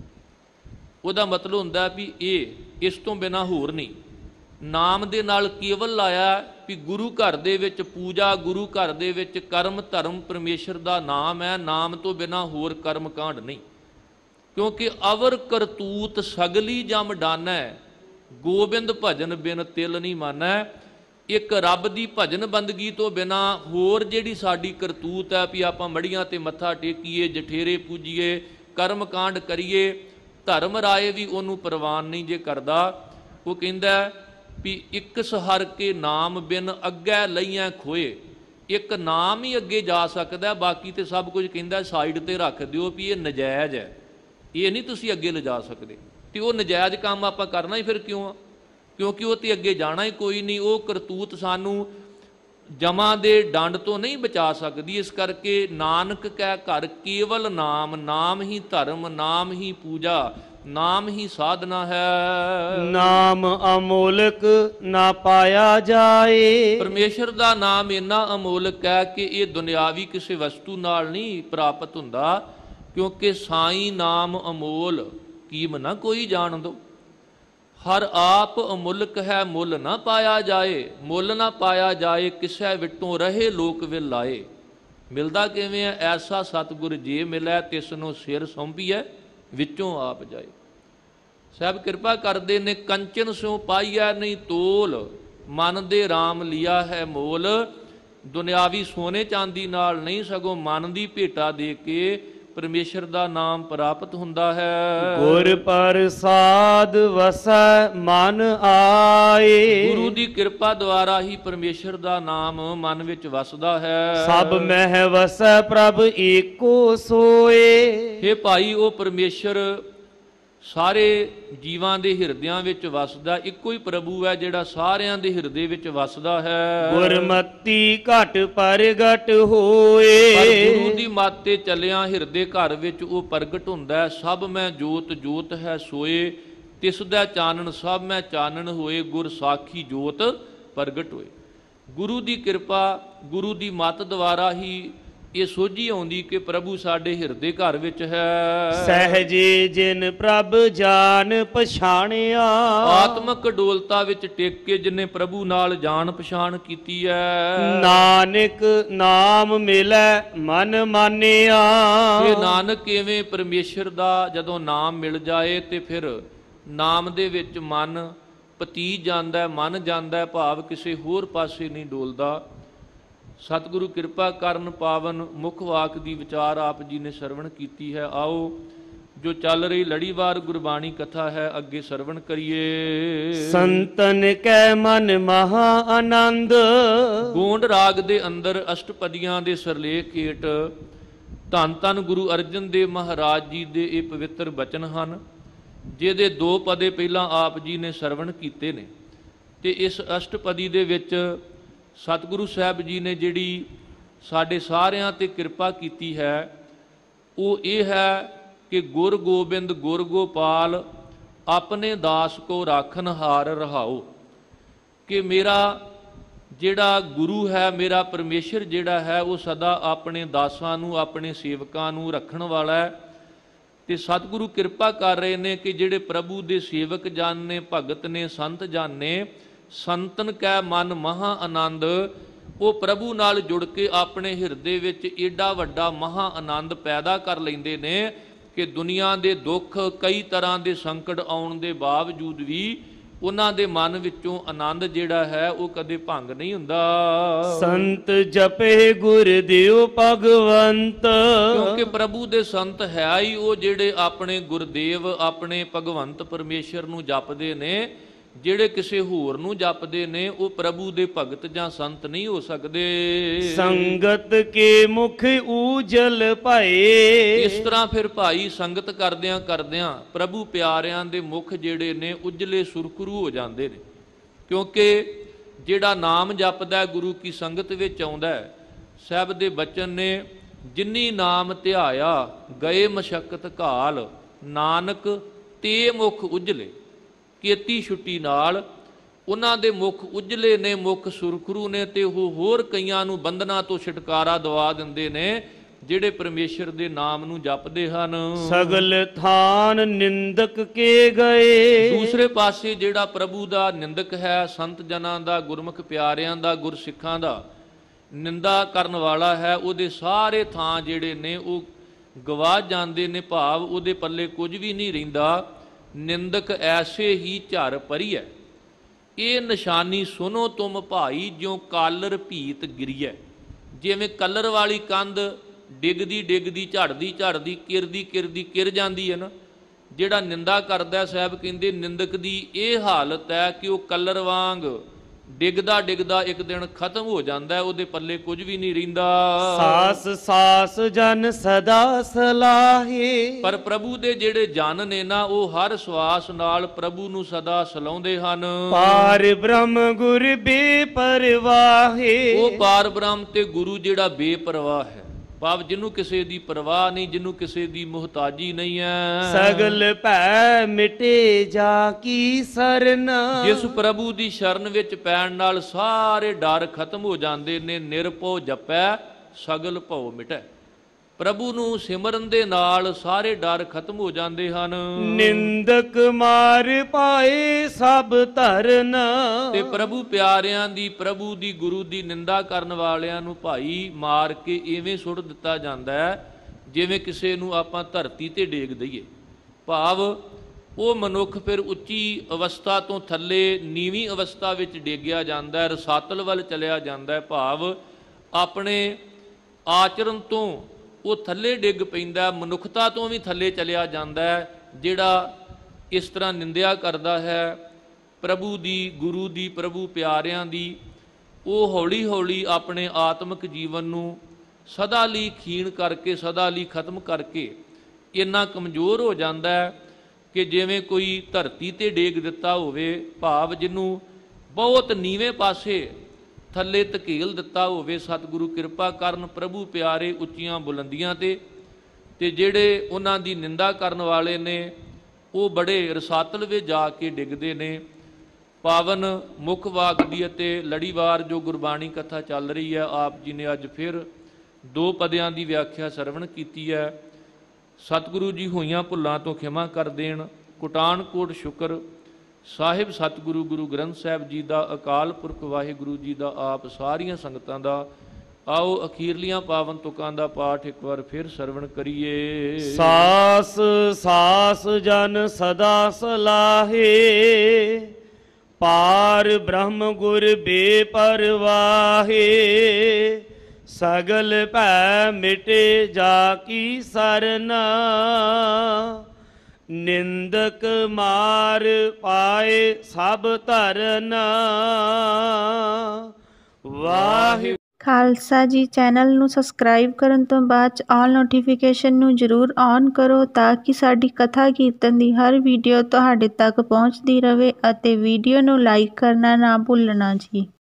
ਉਹਦਾ ਮਤਲਬ ਹੁੰਦਾ ਵੀ ਇਹ ਇਸ ਤੋਂ ਬਿਨਾਂ ਹੋਰ ਨਹੀਂ। ਨਾਮ ਦੇ ਨਾਲ ਕੇਵਲ ਲਾਇਆ ਵੀ ਗੁਰੂ ਘਰ ਦੇ ਵਿੱਚ ਪੂਜਾ, ਗੁਰੂ ਘਰ ਦੇ ਵਿੱਚ ਕਰਮ ਧਰਮ ਪਰਮੇਸ਼ਰ ਦਾ ਨਾਮ ਹੈ, ਨਾਮ ਤੋਂ ਬਿਨਾਂ ਹੋਰ ਕਰਮ ਕਾਂਡ ਨਹੀਂ। ਕਿਉਂਕਿ ਅਵਰ ਕਰਤੂਤ ਸਗਲੀ ਜਮ ਡਾਨੈ, ਗੋਬਿੰਦ ਭਜਨ ਬਿਨ ਤਿਲ ਨਹੀਂ ਮਾਨੈ। ਇੱਕ ਰੱਬ ਦੀ ਭਜਨ ਬੰਦਗੀ ਤੋਂ ਬਿਨਾਂ ਹੋਰ ਜਿਹੜੀ ਸਾਡੀ ਕਰਤੂਤ ਹੈ ਵੀ ਆਪਾਂ ਮੜੀਆਂ ਤੇ ਮੱਥਾ ਟੇਕੀਏ, ਜਠੇਰੇ ਪੂਜੀਏ, ਕਰਮ ਕਾਂਡ ਕਰੀਏ, ਧਰਮ ਰਾਏ ਵੀ ਉਹਨੂੰ ਪ੍ਰਵਾਨ ਨਹੀਂ ਜੇ ਕਰਦਾ। ਉਹ ਕਹਿੰਦਾ ਵੀ ਇੱਕ ਸਹਰ ਕੇ ਨਾਮ ਬਿਨ ਅੱਗੇ ਲਈਆਂ ਖੋਏ, ਇੱਕ ਨਾਮ ਹੀ ਅੱਗੇ ਜਾ ਸਕਦਾ, ਬਾਕੀ ਤੇ ਸਭ ਕੁਝ ਕਹਿੰਦਾ ਸਾਈਡ ਤੇ ਰੱਖ ਦਿਓ ਵੀ ਇਹ ਨਜਾਇਜ਼ ਹੈ, ਇਹ ਨਹੀਂ ਤੁਸੀਂ ਅੱਗੇ ਲਿਜਾ ਸਕਦੇ। ਤੇ ਉਹ ਨਜਾਇਜ਼ ਕੰਮ ਆਪਾਂ ਕਰਨਾ ਹੀ ਫਿਰ ਕਿਉਂ ਆ? ਕਿਉਂਕਿ ਉਹ ਤੇ ਅੱਗੇ ਜਾਣਾ ਹੀ ਕੋਈ ਨਹੀਂ। ਉਹ ਕਰਤੂਤ ਸਾਨੂੰ ਜਮਾਂ ਦੇ ਡੰਡ ਤੋਂ ਨਹੀਂ ਬਚਾ ਸਕਦੀ। ਇਸ ਕਰਕੇ ਨਾਨਕ ਕੈ ਘਰ ਕੇਵਲ ਨਾਮ, ਨਾਮ ਹੀ ਧਰਮ, ਨਾਮ ਹੀ ਪੂਜਾ, ਨਾਮ ਹੀ ਸਾਧਨਾ ਹੈ। ਨਾਮ ਅਮੋਲਕ ਨਾ ਪਾਇਆ ਜਾਏ, ਪਰਮੇਸ਼ਰ ਦਾ ਨਾਮ ਇੰਨਾ ਅਮੋਲਕ ਹੈ ਕਿ ਇਹ ਦੁਨਿਆਵੀ ਕਿਸੇ ਵਸਤੂ ਨਾਲ ਨਹੀਂ ਪ੍ਰਾਪਤ ਹੁੰਦਾ। ਕਿਉਂਕਿ ਸਾਈਂ ਨਾਮ ਅਮੋਲ, ਕੀਮ ਨਾ ਕੋਈ ਜਾਣ ਦੋ। ਹਰ ਆਪ ਅਮੁੱਲਕ ਹੈ, ਮੁੱਲ ਨਾ ਪਾਇਆ ਜਾਏ। ਮੁੱਲ ਨਾ ਪਾਇਆ ਜਾਏ, ਕਿਸੇ ਵਿਟੋਂ ਰਹੇ ਲੋਕ ਵਿਲ ਲਾਏ। ਮਿਲਦਾ ਕਿਵੇਂ ਹੈ? ਐਸਾ ਸਤਿਗੁਰ ਜੇ ਮਿਲੈ, ਤਿਸ ਨੂੰ ਸਿਰ ਸੌਂਪੀਐ, ਵਿੱਚੋਂ ਆਪ ਜਾਏ। ਸਾਹਿਬ ਕਿਰਪਾ ਕਰਦੇ ਨੇ, ਕੰਚਨ ਸਿਉ ਪਾਈਐ ਨਹੀਂ ਤੋਲ, ਮਨ ਦੇ ਰਾਮ ਲਿਆ ਹੈ ਮੋਲ। ਦੁਨਿਆਵੀ ਸੋਨੇ ਚਾਂਦੀ ਨਾਲ ਨਹੀਂ, ਸਗੋਂ ਮਨ ਦੀ ਭੇਟਾ ਦੇ ਕੇ ਪਰਮੇਸ਼ਰ ਦਾ ਨਾਮ ਪ੍ਰਾਪਤ ਹੁੰਦਾ ਹੈ। ਗੁਰ ਪ੍ਰਸਾਦ ਵਸੈ ਮਨ ਆਏ, ਗੁਰੂ ਦੀ ਕਿਰਪਾ ਦੁਆਰਾ ਹੀ ਪਰਮੇਸ਼ਰ ਦਾ ਨਾਮ ਮਨ ਵਿੱਚ ਵਸਦਾ ਹੈ। ਸਭ ਮਹਿ ਵਸੈ ਪ੍ਰਭ ਏਕੋ ਸੋਏ। ਇਹ ਭਾਈ ਉਹ ਪਰਮੇਸ਼ਰ ਸਾਰੇ ਜੀਵਾਂ ਦੇ ਹਿਰਦਿਆਂ ਵਿੱਚ ਵਸਦਾ, ਇੱਕੋ ਹੀ ਪ੍ਰਭੂ ਹੈ ਜਿਹੜਾ ਸਾਰਿਆਂ ਦੇ ਹਿਰਦੇ ਵਿੱਚ ਵਸਦਾ ਹੈ। ਗੁਰਮਤੀ ਘਟ ਪ੍ਰਗਟ ਹੋਏ, ਪਰ ਗੁਰੂ ਦੀ ਮੱਤ ਤੇ ਚੱਲਿਆ ਹਿਰਦੇ ਘਰ ਵਿੱਚ ਉਹ ਪ੍ਰਗਟ ਹੁੰਦਾ। ਸਭ ਮੈਂ ਜੋਤ ਜੋਤ ਹੈ ਸੋਏ, ਤਿਸ ਦਾ ਚਾਨਣ ਸਭ ਮੈਂ ਚਾਨਣ ਹੋਏ। ਗੁਰ ਸਾਖੀ ਜੋਤ ਪ੍ਰਗਟ ਹੋਏ। ਗੁਰੂ ਦੀ ਕਿਰਪਾ, ਗੁਰੂ ਦੀ ਮੱਤ ਦੁਆਰਾ ਹੀ ਇਹ ਸੋਝੀ ਆਉਂਦੀ ਕਿ ਪ੍ਰਭੂ ਸਾਡੇ ਹਿਰਦੇ ਘਰ ਵਿੱਚ ਹੈ। ਸਹਿਜੇ ਜਿਨ ਪ੍ਰਭ ਜਾਨ ਪਛਾਣਿਆ, ਆਤਮਕ ਡੋਲਤਾ ਵਿੱਚ ਟਿਕ ਕੇ ਜਿਨੇ ਪ੍ਰਭੂ ਨਾਲ ਜਾਣ ਪਛਾਣ ਕੀਤੀ ਹੈ। ਨਾਨਕ ਨਾਮ ਮਿਲੈ ਮਨ ਮਾਨਿਆ। ਇਹ ਨਾਨਕ ਕਿਵੇਂ ਪਰਮੇਸ਼ਰ ਦਾ ਜਦੋਂ ਨਾਮ ਮਿਲ ਜਾਏ ਤੇ ਫਿਰ ਨਾਮ ਦੇ ਵਿੱਚ ਮਨ ਪਤੀ ਜਾਂਦਾ, ਮਨ ਜਾਂਦਾ, ਭਾਵ ਕਿਸੇ ਹੋਰ ਪਾਸੇ ਨਹੀਂ ਡੋਲਦਾ। ਸਤਿਗੁਰੂ ਕਿਰਪਾ ਕਰਨ ਪਾਵਨ ਮੁੱਖ ਵਾਕ ਦੀ ਵਿਚਾਰ ਆਪ ਜੀ ਨੇ ਸਰਵਣ ਕੀਤੀ ਹੈ। ਆਓ ਜੋ ਚੱਲ ਰਹੀ ਲੜੀਵਾਰ ਗੁਰਬਾਣੀ ਕਥਾ ਹੈ ਅੱਗੇ ਸਰਵਣ ਕਰੀਏ। ਸੰਤਨ ਕੈ ਮਨ ਮਹਾ ਆਨੰਦ। ਗੋਂਡ ਰਾਗ ਦੇ ਅੰਦਰ ਅਸ਼ਟਪਦੀਆਂ ਦੇ ਸਰਲੇਖ ਹੇਠ ਧੰਨ ਧੰਨ ਗੁਰੂ ਅਰਜਨ ਦੇਵ ਮਹਾਰਾਜ ਜੀ ਦੇ ਇਹ ਪਵਿੱਤਰ ਬਚਨ ਹਨ, ਜਿਹਦੇ 2 ਪਦੇ ਪਹਿਲਾਂ ਆਪ ਜੀ ਨੇ ਸਰਵਣ ਕੀਤੇ ਨੇ। ਤੇ ਇਸ ਅਸ਼ਟਪਦੀ ਦੇ ਵਿੱਚ ਸਤਿਗੁਰੂ ਸਾਹਿਬ ਜੀ ਨੇ ਜਿਹੜੀ ਸਾਡੇ ਸਾਰਿਆਂ ਤੇ ਕਿਰਪਾ ਕੀਤੀ ਹੈ ਉਹ ਇਹ ਹੈ ਕਿ ਗੁਰ ਗੋਬਿੰਦ ਗੁਰ ਗੋਪਾਲ ਆਪਣੇ ਦਾਸ ਕੋ ਰਾਖਨ ਹਾਰ ਰਹਾਓ। ਕਿ ਮੇਰਾ ਜਿਹੜਾ ਗੁਰੂ ਹੈ, ਮੇਰਾ ਪਰਮੇਸ਼ਰ ਜਿਹੜਾ ਹੈ, ਉਹ ਸਦਾ ਆਪਣੇ ਦਾਸਾਂ ਨੂੰ, ਆਪਣੇ ਸੇਵਕਾਂ ਨੂੰ ਰੱਖਣ ਵਾਲਾ ਹੈ। ਤੇ ਸਤਿਗੁਰੂ ਕਿਰਪਾ ਕਰ ਰਹੇ ਨੇ ਕਿ ਜਿਹੜੇ ਪ੍ਰਭੂ ਦੇ ਸੇਵਕ ਜਨ ਨੇ, ਭਗਤ ਨੇ, ਸੰਤ ਜਨ ਨੇ, ਸੰਤਨ ਕੈ ਮਨ ਮਹਾ ਆਨੰਦ, ਉਹ ਪ੍ਰਭੂ ਨਾਲ ਜੁੜ ਕੇ ਆਪਣੇ ਹਿਰਦੇ ਵਿੱਚ ਏਡਾ ਵੱਡਾ ਮਹਾ ਆਨੰਦ ਪੈਦਾ ਕਰ ਲੈਂਦੇ ਨੇ ਕਿ ਦੁਨੀਆ ਦੇ ਦੁੱਖ, ਕਈ ਤਰ੍ਹਾਂ ਦੇ ਸੰਕਟ ਆਉਣ ਦੇ ਬਾਵਜੂਦ ਵੀ ਉਹਨਾਂ ਦੇ ਮਨ ਵਿੱਚੋਂ ਆਨੰਦ ਜਿਹੜਾ ਹੈ ਉਹ ਕਦੇ ਭੰਗ ਨਹੀਂ ਹੁੰਦਾ। ਸੰਤ ਜਪੇ ਗੁਰਦੇਵ ਭਗਵੰਤ। ਕਿਉਂਕਿ ਪ੍ਰਭੂ ਦੇ ਸੰਤ ਹੈ ਹੀ ਉਹ ਜਿਹੜੇ ਆਪਣੇ ਗੁਰਦੇਵ, ਆਪਣੇ ਭਗਵੰਤ ਪਰਮੇਸ਼ਰ ਨੂੰ ਜਪਦੇ ਨੇ। ਜਿਹੜੇ ਕਿਸੇ ਹੋਰ ਨੂੰ ਜਪਦੇ ਨੇ ਉਹ ਪ੍ਰਭੂ ਦੇ ਭਗਤ ਜਾਂ ਸੰਤ ਨਹੀਂ ਹੋ ਸਕਦੇ। ਸੰਗਤ ਕੇ ਮੁਖ ਊਜਲ ਭਏ। ਇਸ ਤਰ੍ਹਾਂ ਫਿਰ ਭਾਈ ਸੰਗਤ ਕਰਦਿਆਂ ਕਰਦਿਆਂ ਪ੍ਰਭੂ ਪਿਆਰਿਆਂ ਦੇ ਮੁਖ ਜਿਹੜੇ ਨੇ ਉਜਲੇ ਸੁਰਖਰੂ ਹੋ ਜਾਂਦੇ ਨੇ। ਕਿਉਂਕਿ ਜਿਹੜਾ ਨਾਮ ਜਪਦਾ ਗੁਰੂ ਕੀ ਸੰਗਤ ਵਿੱਚ ਆਉਂਦਾ, ਸਾਹਿਬ ਦੇ ਬਚਨ ਨੇ, ਜਿਨੀ ਨਾਮ ਧਿਆਇਆ ਗਏ ਮਸ਼ੱਕਤ ਘਾਲ, ਨਾਨਕ ਤੇ ਮੁਖ ਉਜਲੇ। ਕੀਤੀ ਛੁੱਟੀ ਨਾਲ ਉਹਨਾਂ ਦੇ ਮੁਖ ਉਜਲੇ ਨੇ, ਮੁਖ ਸੁਰਖਰੂ ਨੇ, ਤੇ ਉਹ ਹੋਰ ਕਈਆਂ ਨੂੰ ਬੰਧਨਾਂ ਤੋਂ ਛੁਟਕਾਰਾ ਦਵਾ ਦਿੰਦੇ ਨੇ ਜਿਹੜੇ ਪਰਮੇਸ਼ਰ ਦੇ ਨਾਮ ਨੂੰ ਜਪਦੇ ਹਨ। ਸਗਲ ਥਾਨ ਨਿੰਦਕ ਕੇ ਗਏ। ਦੂਸਰੇ ਪਾਸੇ ਜਿਹੜਾ ਪ੍ਰਭੂ ਦਾ ਨਿੰਦਕ ਹੈ, ਸੰਤ ਜਨਾਂ ਦਾ, ਗੁਰਮੁਖ ਪਿਆਰਿਆਂ ਦਾ, ਗੁਰਸਿੱਖਾਂ ਦਾ ਨਿੰਦਾ ਕਰਨ ਵਾਲਾ ਹੈ, ਉਹਦੇ ਸਾਰੇ ਥਾਂ ਜਿਹੜੇ ਨੇ ਉਹ ਗਵਾ ਜਾਂਦੇ ਨੇ, ਭਾਵ ਉਹਦੇ ਪੱਲੇ ਕੁਝ ਵੀ ਨਹੀਂ ਰਹਿੰਦਾ। ਨਿੰਦਕ ਐਸੇ ਹੀ ਝਰ ਪਰੀ ਹੈ, ਇਹ ਨਿਸ਼ਾਨੀ ਸੁਨੋ ਤੁਮ ਭਾਈ, ਜਿਉ ਕਾਲਰ ਭੀਤ ਗਿਰੀਐ। ਜਿਵੇਂ ਕਲਰ ਵਾਲੀ ਕੰਧ ਡਿੱਗਦੀ ਡਿੱਗਦੀ, ਝੜਦੀ ਝੜਦੀ, ਕਿਰਦੀ ਕਿਰਦੀ ਕਿਰ ਜਾਂਦੀ ਹੈ ਨਾ, ਜਿਹੜਾ ਨਿੰਦਾ ਕਰਦਾ, ਸਾਹਿਬ ਕਹਿੰਦੇ ਨਿੰਦਕ ਦੀ ਇਹ ਹਾਲਤ ਹੈ ਕਿ ਉਹ ਕਲਰ ਵਾਂਗ ਡਿੱਗਦਾ ਡਿੱਗਦਾ ਇੱਕ ਦਿਨ ਖਤਮ ਹੋ ਜਾਂਦਾ, ਉਹਦੇ ਪੱਲੇ ਕੁਝ ਵੀ ਨਹੀਂ ਰਹਿੰਦਾ। ਸਾਸ ਸਾਸ ਜਨ ਸਦਾ ਸਲਾਹੇ। ਪਰ ਪ੍ਰਭੂ ਦੇ ਜਿਹੜੇ ਜਨ ਨੇ ਨਾ, ਉਹ ਹਰ ਸਵਾਸ ਨਾਲ ਪ੍ਰਭੂ ਨੂੰ ਸਦਾ ਸਲਾਉਂਦੇ ਹਨ। ਪਾਰ ਬ੍ਰਹਮ ਗੁਰ ਬੇਪਰਵਾਹੇ। ਉਹ ਪਾਰ ਬ੍ਰਹਮ ਤੇ ਗੁਰੂ ਜਿਹੜਾ ਬੇਪਰਵਾਹ ਹੈ, ਭਾਵ ਜਿਹਨੂੰ ਕਿਸੇ ਦੀ ਪਰਵਾਹ ਨਹੀਂ, ਜਿਹਨੂੰ ਕਿਸੇ ਦੀ ਮੁਹਤਾਜੀ ਨਹੀਂ ਹੈ। ਸਗਲ ਭੈ ਮਿਟੇ ਜਾ ਕੀ ਸਰਨ। ਜਿਸ ਪ੍ਰਭੂ ਦੀ ਸ਼ਰਨ ਵਿੱਚ ਪੈਣ ਨਾਲ ਸਾਰੇ ਡਰ ਖਤਮ ਹੋ ਜਾਂਦੇ ਨੇ। ਨਿਰਭਉ ਜਪੈ ਸਗਲ ਭਉ ਮਿਟੈ। ਪ੍ਰਭੂ ਨੂੰ ਸਿਮਰਨ ਦੇ ਨਾਲ ਸਾਰੇ ਡਰ ਖਤਮ ਹੋ ਜਾਂਦੇ ਹਨ। ਨਿੰਦਕ ਮਾਰ ਪਾਏ ਸਭ ਧਰਨ। ਤੇ ਪ੍ਰਭੂ ਪਿਆਰਿਆਂ ਦੀ, ਪ੍ਰਭੂ ਦੀ, ਗੁਰੂ ਦੀ ਨਿੰਦਾ ਕਰਨ ਵਾਲਿਆਂ ਨੂੰ ਭਾਈ ਮਾਰ ਕੇ ਇਵੇਂ ਸੁੱਟ ਦਿੱਤਾ ਜਾਂਦਾ ਹੈ ਜਿਵੇਂ ਕਿਸੇ ਨੂੰ ਆਪਾਂ ਧਰਤੀ ਤੇ ਡੇਗ ਦਈਏ। ਭਾਵ ਉਹ ਮਨੁੱਖ ਫਿਰ ਉੱਚੀ ਅਵਸਥਾ ਤੋਂ ਥੱਲੇ ਨੀਵੀਂ ਅਵਸਥਾ ਵਿੱਚ ਡੇਗਿਆ ਜਾਂਦਾ ਹੈ, ਰਸਾਤਲ ਵੱਲ ਚਲਿਆ ਜਾਂਦਾ ਹੈ। ਭਾਵ ਆਪਣੇ ਆਚਰਨ ਤੋਂ ਉਹ ਥੱਲੇ ਡਿੱਗ ਪੈਂਦਾ, ਮਨੁੱਖਤਾ ਤੋਂ ਵੀ ਥੱਲੇ ਚਲਿਆ ਜਾਂਦਾ ਹੈ। ਜਿਹੜਾ ਇਸ ਤਰ੍ਹਾਂ ਨਿੰਦਿਆ ਕਰਦਾ ਹੈ ਪ੍ਰਭੂ ਦੀ, ਗੁਰੂ ਦੀ, ਪ੍ਰਭੂ ਪਿਆਰਿਆਂ ਦੀ, ਉਹ ਹੌਲੀ ਹੌਲੀ ਆਪਣੇ ਆਤਮਿਕ ਜੀਵਨ ਨੂੰ ਸਦਾ ਲਈ ਖੀਣ ਕਰਕੇ, ਸਦਾ ਲਈ ਖਤਮ ਕਰਕੇ ਇੰਨਾ ਕਮਜ਼ੋਰ ਹੋ ਜਾਂਦਾ ਹੈ ਕਿ ਜਿਵੇਂ ਕੋਈ ਧਰਤੀ ਤੇ ਡੇਗ ਦਿੱਤਾ ਹੋਵੇ, ਭਾਵ ਜਿਹਨੂੰ ਬਹੁਤ ਨੀਵੇਂ ਪਾਸੇ ਥੱਲੇ ਧਕੇਲ ਦਿੱਤਾ ਹੋਵੇ। ਸਤਿਗੁਰੂ ਕਿਰਪਾ ਕਰਨ ਪ੍ਰਭੂ ਪਿਆਰੇ ਉੱਚੀਆਂ ਬੁਲੰਦੀਆਂ ਤੇ ਜਿਹੜੇ ਉਹਨਾਂ ਦੀ ਨਿੰਦਾ ਕਰਨ ਵਾਲੇ ਨੇ ਉਹ ਬੜੇ ਰਸਾਤਲ ਵਿੱਚ ਜਾ ਕੇ ਡਿੱਗਦੇ ਨੇ। ਪਾਵਨ ਮੁੱਖ ਵਾਕ ਦੀ ਅਤੇ ਲੜੀਵਾਰ ਜੋ ਗੁਰਬਾਣੀ ਕਥਾ ਚੱਲ ਰਹੀ ਹੈ, ਆਪ ਜੀ ਨੇ ਅੱਜ ਫਿਰ ਦੋ ਪਦਿਆਂ ਦੀ ਵਿਆਖਿਆ ਸਰਵਣ ਕੀਤੀ ਹੈ। ਸਤਿਗੁਰੂ ਜੀ ਹੋਈਆਂ ਭੁੱਲਾਂ ਤੋਂ ਖਿਮਾ ਕਰ ਦੇਣ। ਕੋਟਾਨ ਕੋਟ ਸ਼ੁਕਰ ਸਾਹਿਬ ਸਤਿਗੁਰੂ ਗੁਰੂ ਗ੍ਰੰਥ ਸਾਹਿਬ ਜੀ ਦਾ, ਅਕਾਲ ਪੁਰਖ ਵਾਹਿਗੁਰੂ ਜੀ ਦਾ, ਆਪ ਸਾਰੀਆਂ ਸੰਗਤਾਂ ਦਾ। ਆਓ ਅਖੀਰਲੀਆਂ ਪਾਵਨ ਤੁਕਾਂ ਦਾ ਪਾਠ ਇੱਕ ਵਾਰ ਫਿਰ ਸਰਵਣ ਕਰੀਏ। ਸਾਸ ਸਾਸ ਜਨ ਸਦਾ ਸਲਾਹੇ, ਪਾਰ ਬ੍ਰਹਮ ਗੁਰ ਬੇਪਰਵਾਹੇ। ਸਗਲ ਭੈ ਮਿਟੇ ਜਾ ਕੀ ਸਰਨਾ, ਨਿੰਦਕ ਮਾਰ ਪਾਏ ਸਭ ਧਰਨਾ। ਵਾਹਿਗੁਰੂ। ਖਾਲਸਾ ਜੀ ਚੈਨਲ ਨੂੰ ਸਬਸਕ੍ਰਾਈਬ ਕਰਨ ਤੋਂ ਬਾਅਦ 'ਚ ਆਲ ਨੋਟੀਫਿਕੇਸ਼ਨ ਨੂੰ ਜ਼ਰੂਰ ਔਨ ਕਰੋ ਤਾਂ ਕਿ ਸਾਡੀ ਕਥਾ ਕੀਰਤਨ ਦੀ ਹਰ ਵੀਡੀਓ ਤੁਹਾਡੇ ਤੱਕ ਪਹੁੰਚਦੀ ਰਹੇ ਅਤੇ ਵੀਡੀਓ ਨੂੰ ਲਾਈਕ ਕਰਨਾ ਨਾ ਭੁੱਲਣਾ ਜੀ।